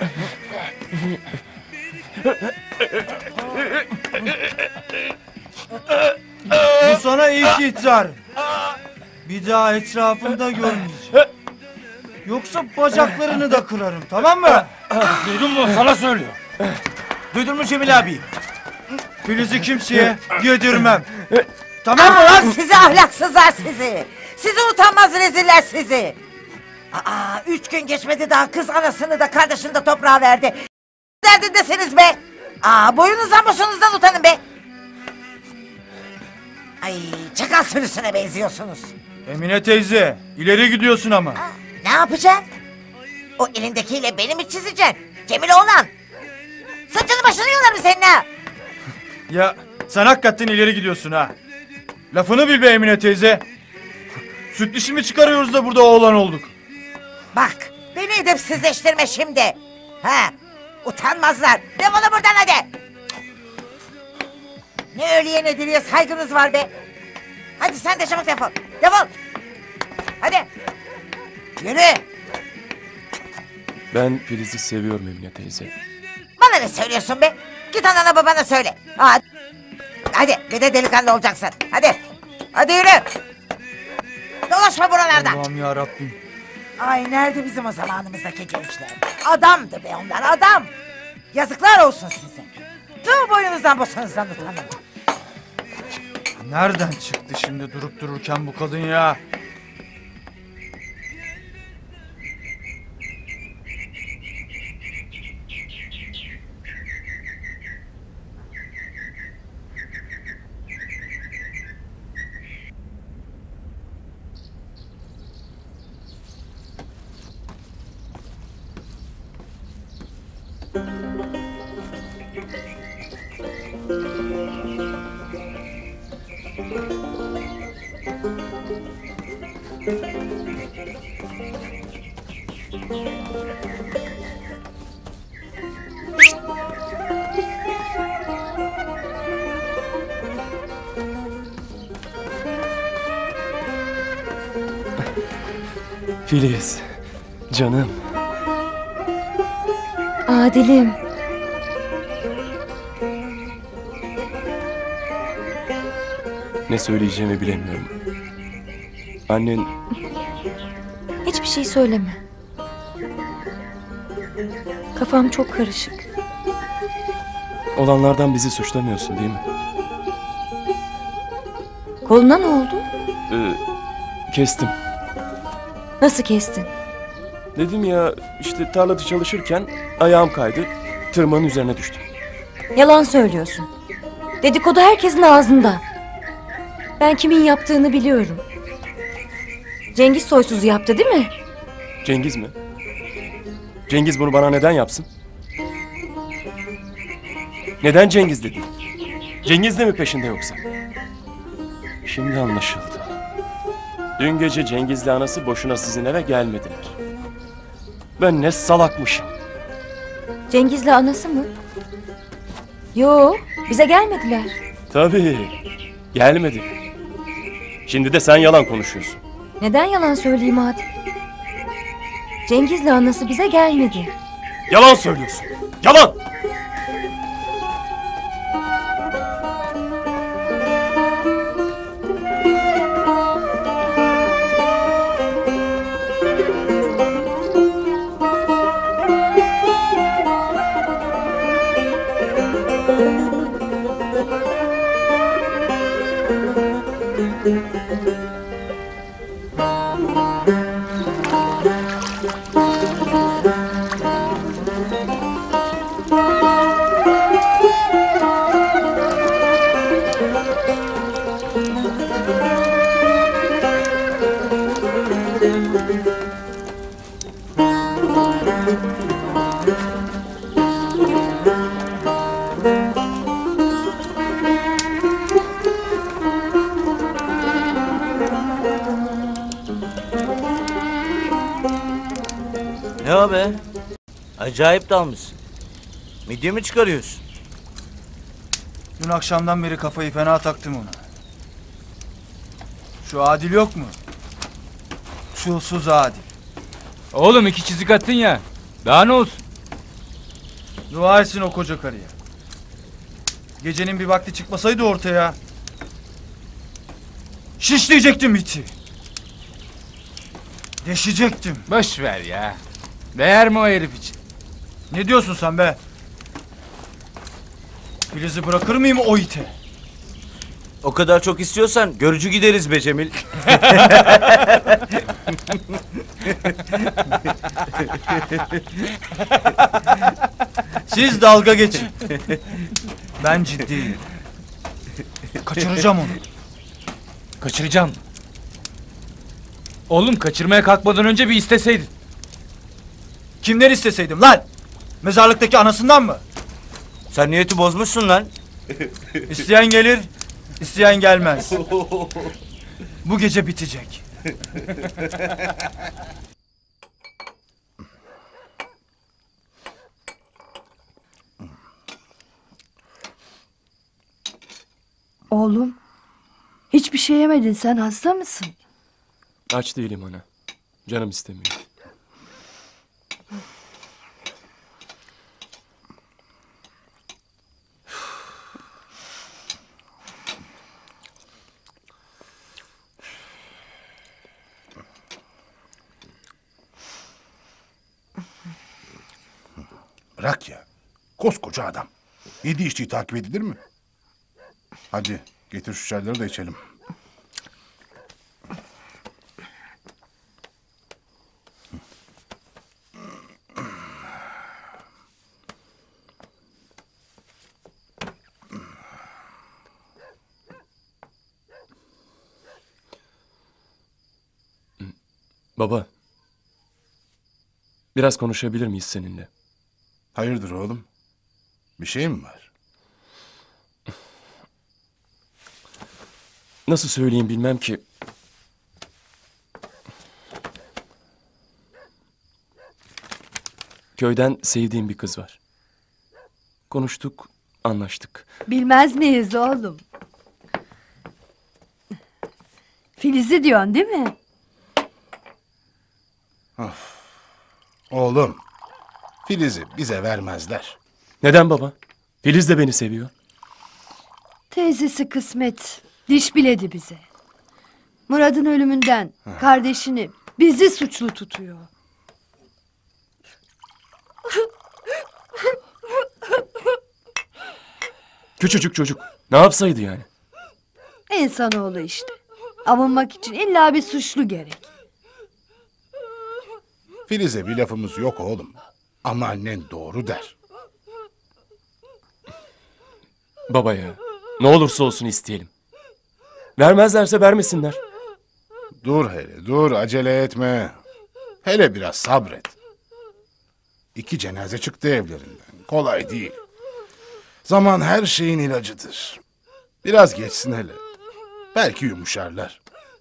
[SPEAKER 4] Bu sana ilk ihtar. Bir daha etrafında görmeyeceğim. Yoksa bacaklarını da kırarım, tamam mı?
[SPEAKER 5] Duydun mu? Sana söylüyor. Duydun mu Cemil abi?
[SPEAKER 4] Filiz'i kimseye yedirmem. Tamam mı lan?
[SPEAKER 11] Sizi ahlaksızlar sizi. Sizi utanmaz reziller sizi. 3 gün geçmedi daha kız anasını da kardeşini de toprağa verdi. Derdindesiniz be. Boyunuzdan boşunuzdan utanın be. Ay, çakal sürüsüne benziyorsunuz.
[SPEAKER 4] Emine teyze, ileri gidiyorsun ama.
[SPEAKER 11] Ne yapacaksın? O elindekiyle beni mi çizeceksin? Cemil oğlan. Saçını başını yolarım senin ha.
[SPEAKER 4] Ya sen hakikaten ileri gidiyorsun ha. Lafını bil be Emine teyze. Süt dişi mi çıkarıyoruz da burada oğlan olduk?
[SPEAKER 11] Bak, beni edepsizleştirme şimdi. Ha, utanmazlar. Defolun buradan hadi. Ne ölüye ne diriye saygınız var be. Hadi sen de çabuk defol. Defol. Hadi. Yürü.
[SPEAKER 3] Ben Filiz'i seviyorum Emine teyze.
[SPEAKER 11] Bana ne söylüyorsun be? Git anana babana söyle. Hadi bir de delikanlı olacaksın. Hadi. Hadi yürü. Dolaşma buralarda.
[SPEAKER 4] Allah'ım yarabbim.
[SPEAKER 11] Ay nerede bizim o zamanımızdaki gençler? Adamdı be onlar adam. Yazıklar olsun size. Tüm boyunuzdan boşunuzdan utanın.
[SPEAKER 4] Nereden çıktı şimdi durup dururken bu kadın ya?
[SPEAKER 3] Filiz, canım.
[SPEAKER 2] Adil'im.
[SPEAKER 3] Ne söyleyeceğimi bilemiyorum. Annen
[SPEAKER 2] Hiçbir şey söyleme. Kafam çok karışık.
[SPEAKER 3] olanlardan bizi suçlamıyorsun değil mi?
[SPEAKER 2] Koluna ne oldu?
[SPEAKER 3] Kestim.
[SPEAKER 2] Nasıl kestin?
[SPEAKER 3] Dedim ya işte tarlada çalışırken ayağım kaydı. Tırmanın üzerine düştüm.
[SPEAKER 2] Yalan söylüyorsun. Dedikodu herkesin ağzında. Ben kimin yaptığını biliyorum. Cengiz soysuzu yaptı değil mi?
[SPEAKER 3] Cengiz mi? Cengiz bunu bana neden yapsın? Neden Cengiz dedin? Cengiz de mi peşinde yoksa? Şimdi anlaşıldı. Dün gece Cengiz'le anası boşuna sizin eve gelmediler. Ben ne salakmışım.
[SPEAKER 2] Cengiz'le anası mı? Yo, bize gelmediler.
[SPEAKER 3] Tabii. Gelmedi. Şimdi de sen yalan konuşuyorsun.
[SPEAKER 2] Neden yalan söyleyeyim Adil? Cengiz'le anası bize gelmedi.
[SPEAKER 3] Yalan söylüyorsun. Yalan!
[SPEAKER 4] Ne o be? Acayip dalmışsın. Midye mi çıkarıyorsun?
[SPEAKER 12] Dün akşamdan beri kafayı fena taktım ona. Şu Adil yok mu? Şu usuz Adil.
[SPEAKER 5] Oğlum 2 çizik attın ya. Daha ne olsun?
[SPEAKER 12] Dua etsin o koca karıya. Gecenin bir vakti çıkmasaydı ortaya. Şişleyecektim iti. Deşecektim.
[SPEAKER 5] Boş ver ya. Değer mi o herif için?
[SPEAKER 12] Ne diyorsun sen be? Filiz'i bırakır mıyım o ite?
[SPEAKER 4] O kadar çok istiyorsan görücü gideriz be Cemil.
[SPEAKER 12] Siz dalga geçin. Ben ciddiyim. Kaçıracağım onu.
[SPEAKER 5] Kaçıracağım. Oğlum kaçırmaya kalkmadan önce bir isteseydin.
[SPEAKER 12] Kimden isteseydim lan? Mezarlıktaki anasından mı?
[SPEAKER 4] Sen niyeti bozmuşsun lan.
[SPEAKER 12] İsteyen gelir, isteyen gelmez. Bu gece bitecek.
[SPEAKER 6] Oğlum, hiçbir şey yemedin, sen hasta mısın?
[SPEAKER 3] Aç değilim ana. Canım istemiyor.
[SPEAKER 13] Bırak ya. Koskoca adam. Yediği içtiği takip edilir mi? Hadi getir şu çayları da içelim.
[SPEAKER 3] Baba. Biraz konuşabilir miyiz seninle?
[SPEAKER 13] Hayırdır oğlum? Bir şey mi var?
[SPEAKER 3] Nasıl söyleyeyim bilmem ki. Köyden sevdiğim bir kız var. Konuştuk, anlaştık.
[SPEAKER 6] Bilmez miyiz oğlum? Filiz'i diyorsun değil mi?
[SPEAKER 13] Of. Oğlum, Filiz'i bize vermezler.
[SPEAKER 3] Neden baba? Filiz de beni seviyor.
[SPEAKER 6] Teyzesi kısmet, diş biledi bize. Murat'ın ölümünden kardeşini, bizi suçlu tutuyor.
[SPEAKER 3] Küçücük çocuk. Ne yapsaydı yani?
[SPEAKER 6] İnsanoğlu işte. Avunmak için illa bir suçlu gerek.
[SPEAKER 13] Filiz'e bir lafımız yok oğlum. Ama annen doğru der.
[SPEAKER 3] Baba ya. Ne olursa olsun isteyelim. Vermezlerse vermesinler.
[SPEAKER 13] Dur hele dur, acele etme. Hele biraz sabret. 2 cenaze çıktı evlerinden. Kolay değil. Zaman her şeyin ilacıdır. Biraz geçsin hele. Belki yumuşarlar.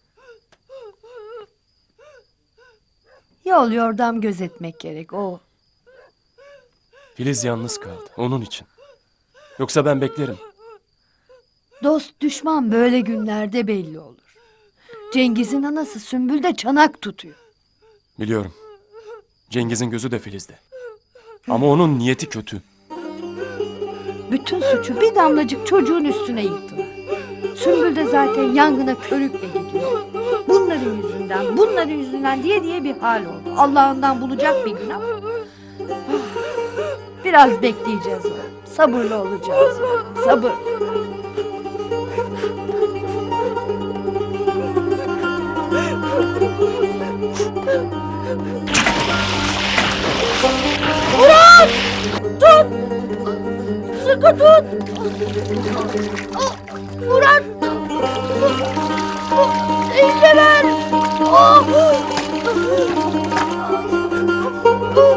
[SPEAKER 6] Yol yordam gözetmek gerek o.
[SPEAKER 3] Filiz yalnız kaldı. Onun için. Yoksa ben beklerim.
[SPEAKER 6] Dost düşman böyle günlerde belli olur. Cengiz'in anası Sümbül de çanak tutuyor.
[SPEAKER 3] Biliyorum. Cengiz'in gözü de Filiz'de. Ama onun niyeti kötü.
[SPEAKER 6] Bütün suçu bir damlacık çocuğun üstüne yıktılar. Sümbül de zaten yangına körükle gidiyor. Bunların yüzünden diye bir hal oldu. Allah ondan bulacak bir gün ama. Biraz bekleyeceğiz oğlum. Sabırlı olacağız. Sabır.
[SPEAKER 7] Murat! Tut! Sıkı tut! Murat! İyice ver!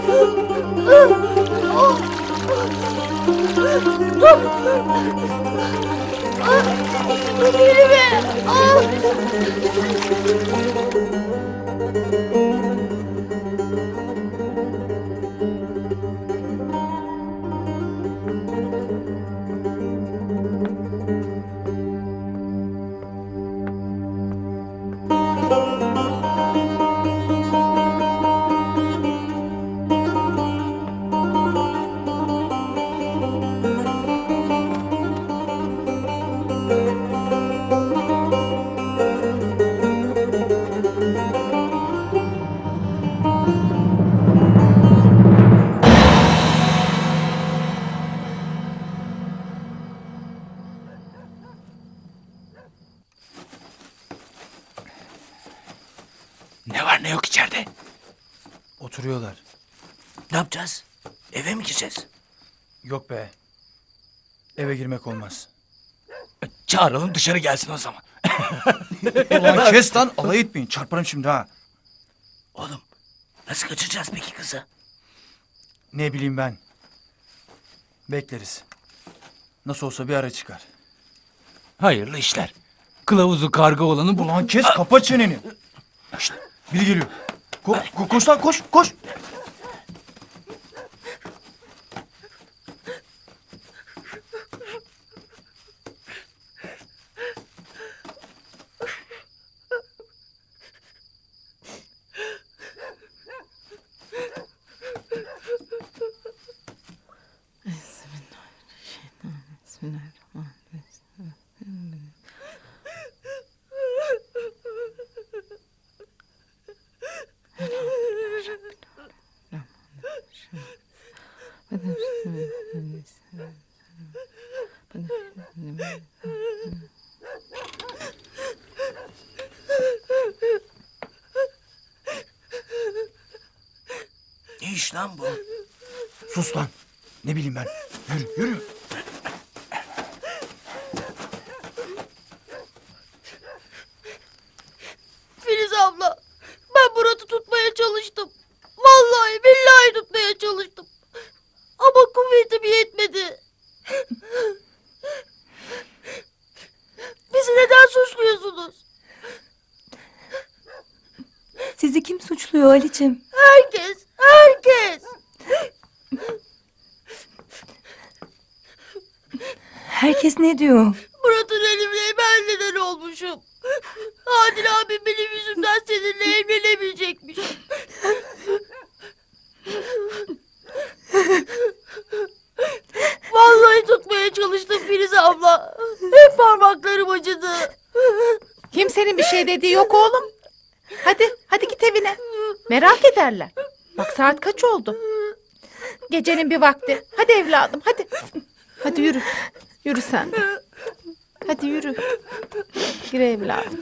[SPEAKER 12] Oturuyorlar.
[SPEAKER 5] Ne yapacağız? Eve mi gireceğiz?
[SPEAKER 12] Yok be. Eve girmek olmaz.
[SPEAKER 5] Çağıralım dışarı gelsin o zaman.
[SPEAKER 12] Ulan kes lan, alay etmeyin. Çarparım şimdi ha.
[SPEAKER 5] Oğlum nasıl kaçıracağız peki kızı?
[SPEAKER 12] Ne bileyim ben. Bekleriz. Nasıl olsa bir ara çıkar.
[SPEAKER 5] Hayırlı işler. Kılavuzu karga olanı bul.
[SPEAKER 12] Ulan kes, kapa çeneni. Şşt, biri geliyor. Koş lan, koş, koş.
[SPEAKER 5] Ne iş lan bu?
[SPEAKER 12] Sus lan. Ne bileyim ben. Yürü, yürü.
[SPEAKER 14] Filiz abla, ben Murat'ı tutmaya çalıştım. Vallahi billahi tutmaya çalıştım. Ama kuvvetim yetmedi. Bizi neden suçluyorsunuz?
[SPEAKER 2] Sizi kim suçluyor Ali'cim?
[SPEAKER 14] Herkes, herkes.
[SPEAKER 2] Herkes ne diyor?
[SPEAKER 14] Murat'ın elimle ben neden olmuşum. Adil abim benim yüzümden seninle evlenemeyecekmiş. Vallahi tutmaya çalıştım Filiz abla. Hep parmaklarım acıdı.
[SPEAKER 9] Kimsenin bir şey dediği yok oğlum. Hadi git evine. Merak ederler. Bak saat kaç oldu? Gecenin bir vakti. Hadi evladım hadi. Hadi yürü. Yürü sen de. Hadi yürü. Gir evladım.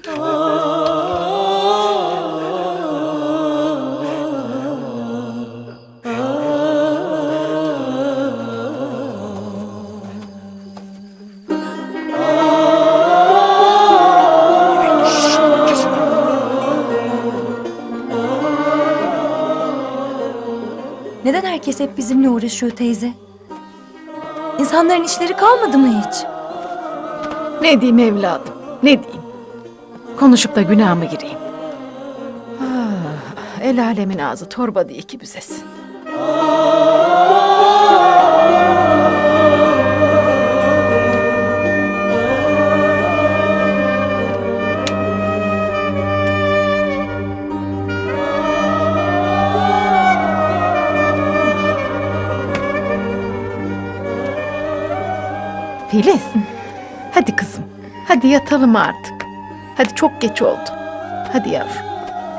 [SPEAKER 2] Neden herkes hep bizimle uğraşıyor teyze? İnsanların işleri kalmadı mı hiç?
[SPEAKER 9] Ne diyeyim evladım? Ne diyeyim? Konuşup da günah mı gireyim? El alemin ağzı torba değil ki büzesin. Filiz, hadi kızım, hadi yatalım artık. Hadi çok geç oldu. Hadi yavrum.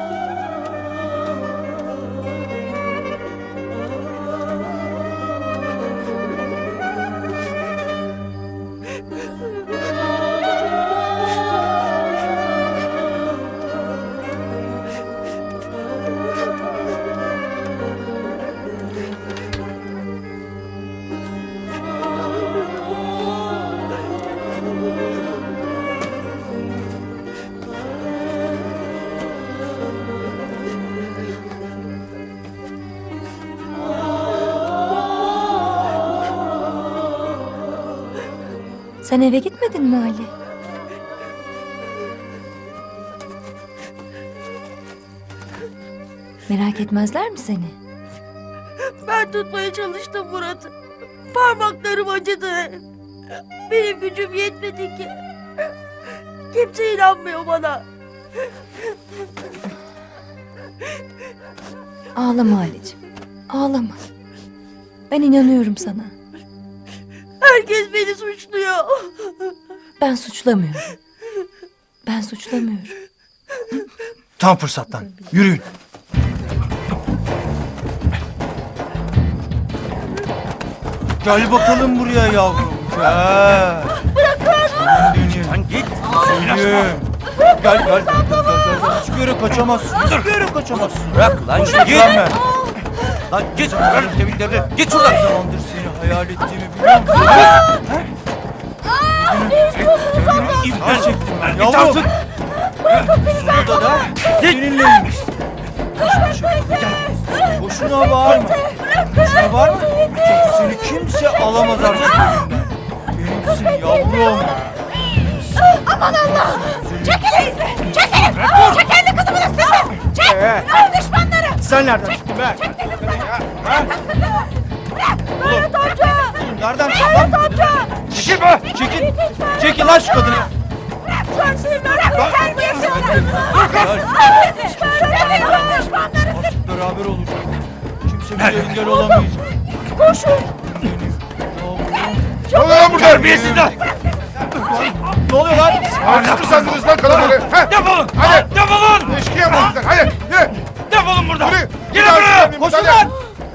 [SPEAKER 2] Sen eve gitmedin mi Ali? Merak etmezler mi seni?
[SPEAKER 14] Ben tutmaya çalıştım Murat'ı. Parmaklarım acıdı. Benim gücüm yetmedi ki. Kimse inanmıyor bana.
[SPEAKER 2] Ağlama Ali'cim. Ağlama. Ben inanıyorum sana.
[SPEAKER 14] Herkes beni suçluyor.
[SPEAKER 2] Ben suçlamıyorum. Ben suçlamıyorum.
[SPEAKER 12] Tam fırsat lan. Yürüyün. Gel bakalım buraya yavrum. Gel.
[SPEAKER 14] Bırakın.
[SPEAKER 12] Git. Söyleyeyim. Gel. Hiçbir yere kaçamazsın. Hiçbir yere kaçamazsın.
[SPEAKER 5] Bırak lan.
[SPEAKER 12] Git.
[SPEAKER 5] Lan git kırarım kemiklerini. Git şuradan.
[SPEAKER 4] Ne zamandır seni hayal ettiğimi biliyor musun?
[SPEAKER 10] Ne istiyorsunuz abla?
[SPEAKER 4] İpler çektim ben.
[SPEAKER 5] Git
[SPEAKER 4] Yavrum.
[SPEAKER 5] artık.
[SPEAKER 4] Sonunda da seninleymiş. Boşuna bağırma. Boşuna bağırma. Çünkü seni kimse alamaz artık elimden. Benimsin yavrum.
[SPEAKER 10] Aman Allah! Çekilin! Çekilin! Çek elini kızımın üstüne! Çek! Al düşmanları!
[SPEAKER 4] Sen nereden çıktın be?
[SPEAKER 10] Çek dedim sana! Bırak! Ferhat amca!
[SPEAKER 4] Nereden
[SPEAKER 10] Ferhat
[SPEAKER 4] çıktın?
[SPEAKER 10] amca!
[SPEAKER 4] Çekil be! Çekil! Çekil lan şu kadını!
[SPEAKER 10] Bırak şu bırak! Terbiyesiz! Düşmanları! Düşmanları!
[SPEAKER 4] Artık beraber olacağız. Kimse bize engel olamayacak.
[SPEAKER 10] Koşun!
[SPEAKER 13] Ne oluyor lan burada?
[SPEAKER 5] Terbiyesizler.
[SPEAKER 4] Ne oluyor lan?
[SPEAKER 13] Artık mı sandınız lan kalabalığı?
[SPEAKER 5] Defolun.
[SPEAKER 13] Hadi.
[SPEAKER 5] Defolun.
[SPEAKER 13] Eşkıya mı sizler? Hadi yürü.
[SPEAKER 5] Defolun buradan.
[SPEAKER 13] Yürü.
[SPEAKER 5] Gelin buraya.
[SPEAKER 4] Koşun lan!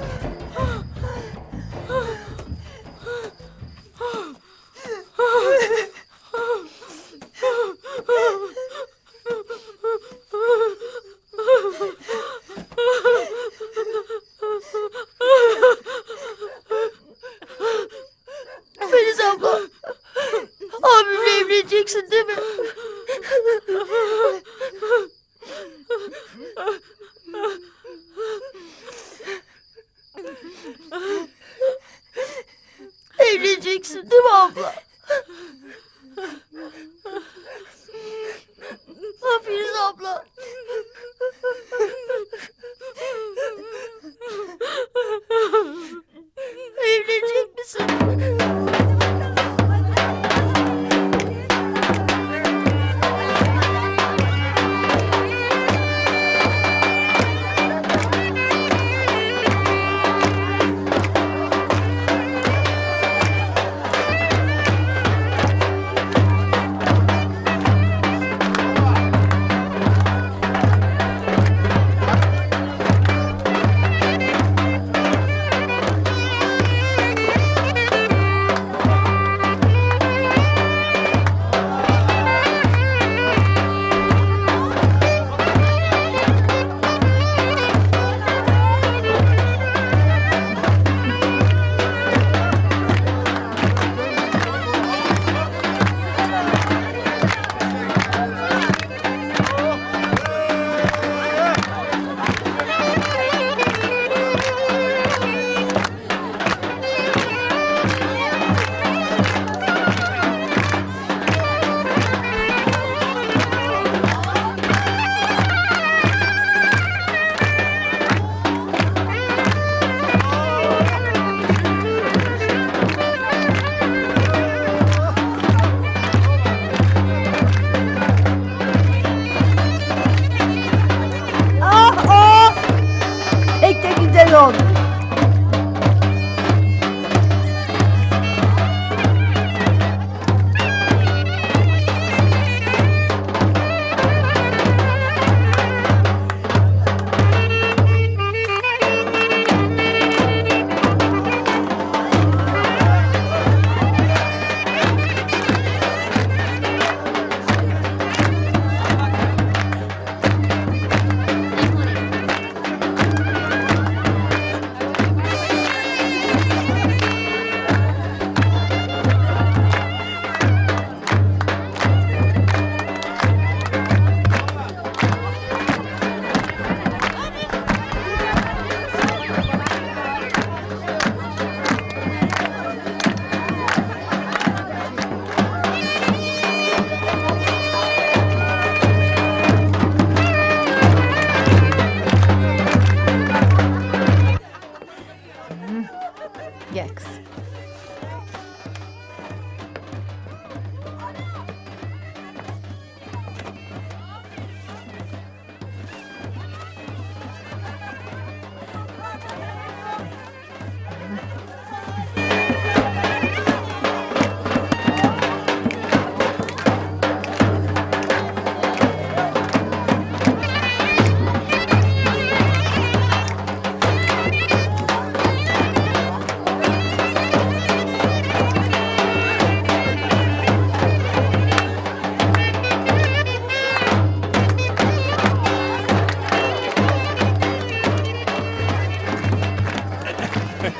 [SPEAKER 14] Filiz abla. Abimle evleneceksin değil mi? Evleneceksin değil mi abla? Filiz abla. Evlenecek misin?
[SPEAKER 2] oldu.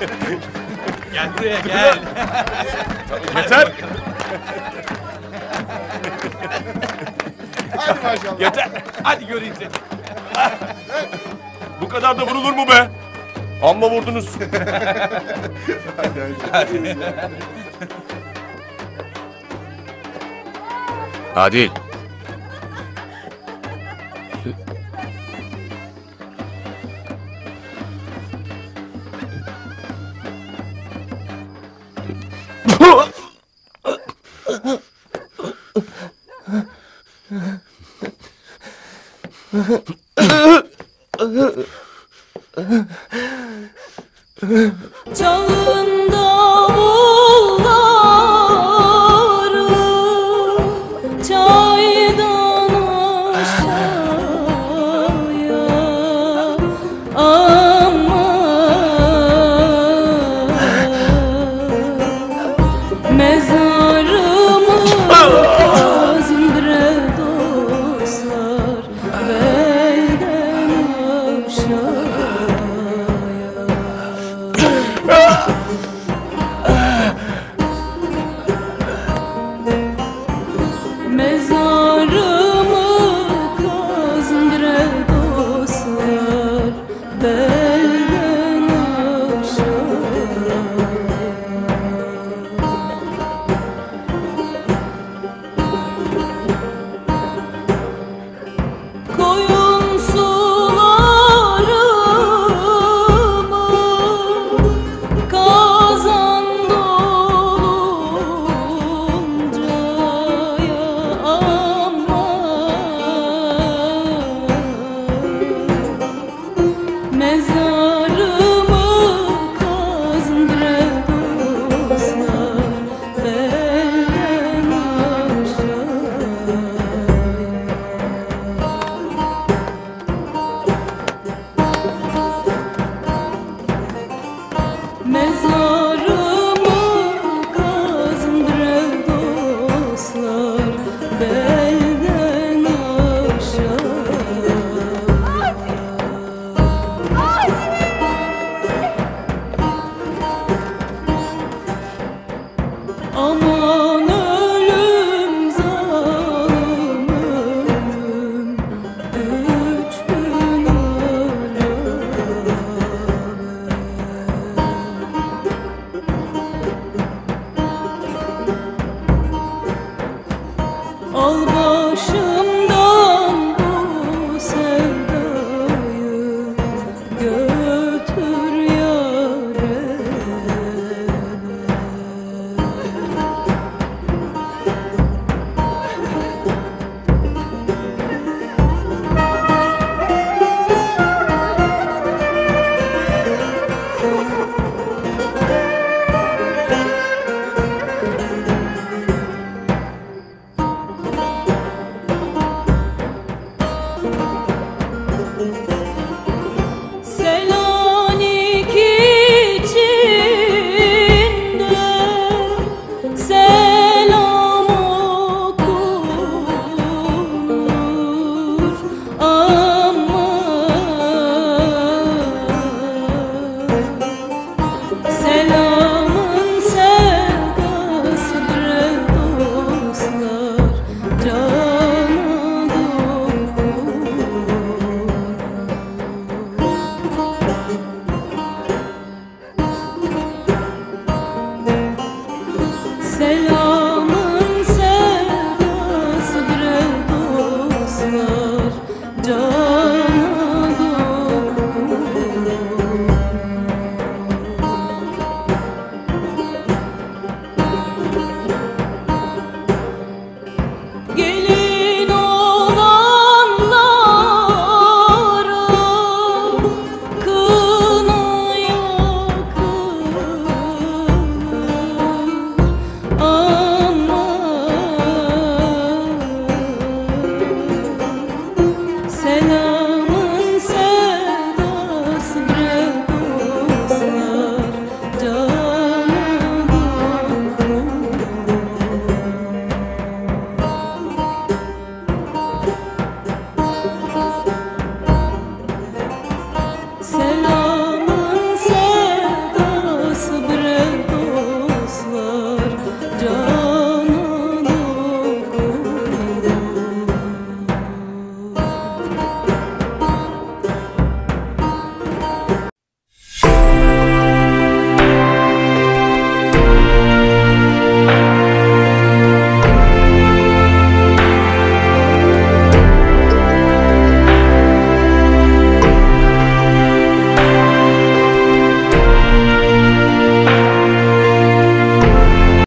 [SPEAKER 5] Gel buraya gel.
[SPEAKER 3] Yeter.
[SPEAKER 13] Hadi maşallah.
[SPEAKER 3] Yeter.
[SPEAKER 5] Hadi göreyim seni.
[SPEAKER 3] Bu kadar da vurulur mu be? Amma vurdunuz.
[SPEAKER 1] Adil.
[SPEAKER 7] Çalında vur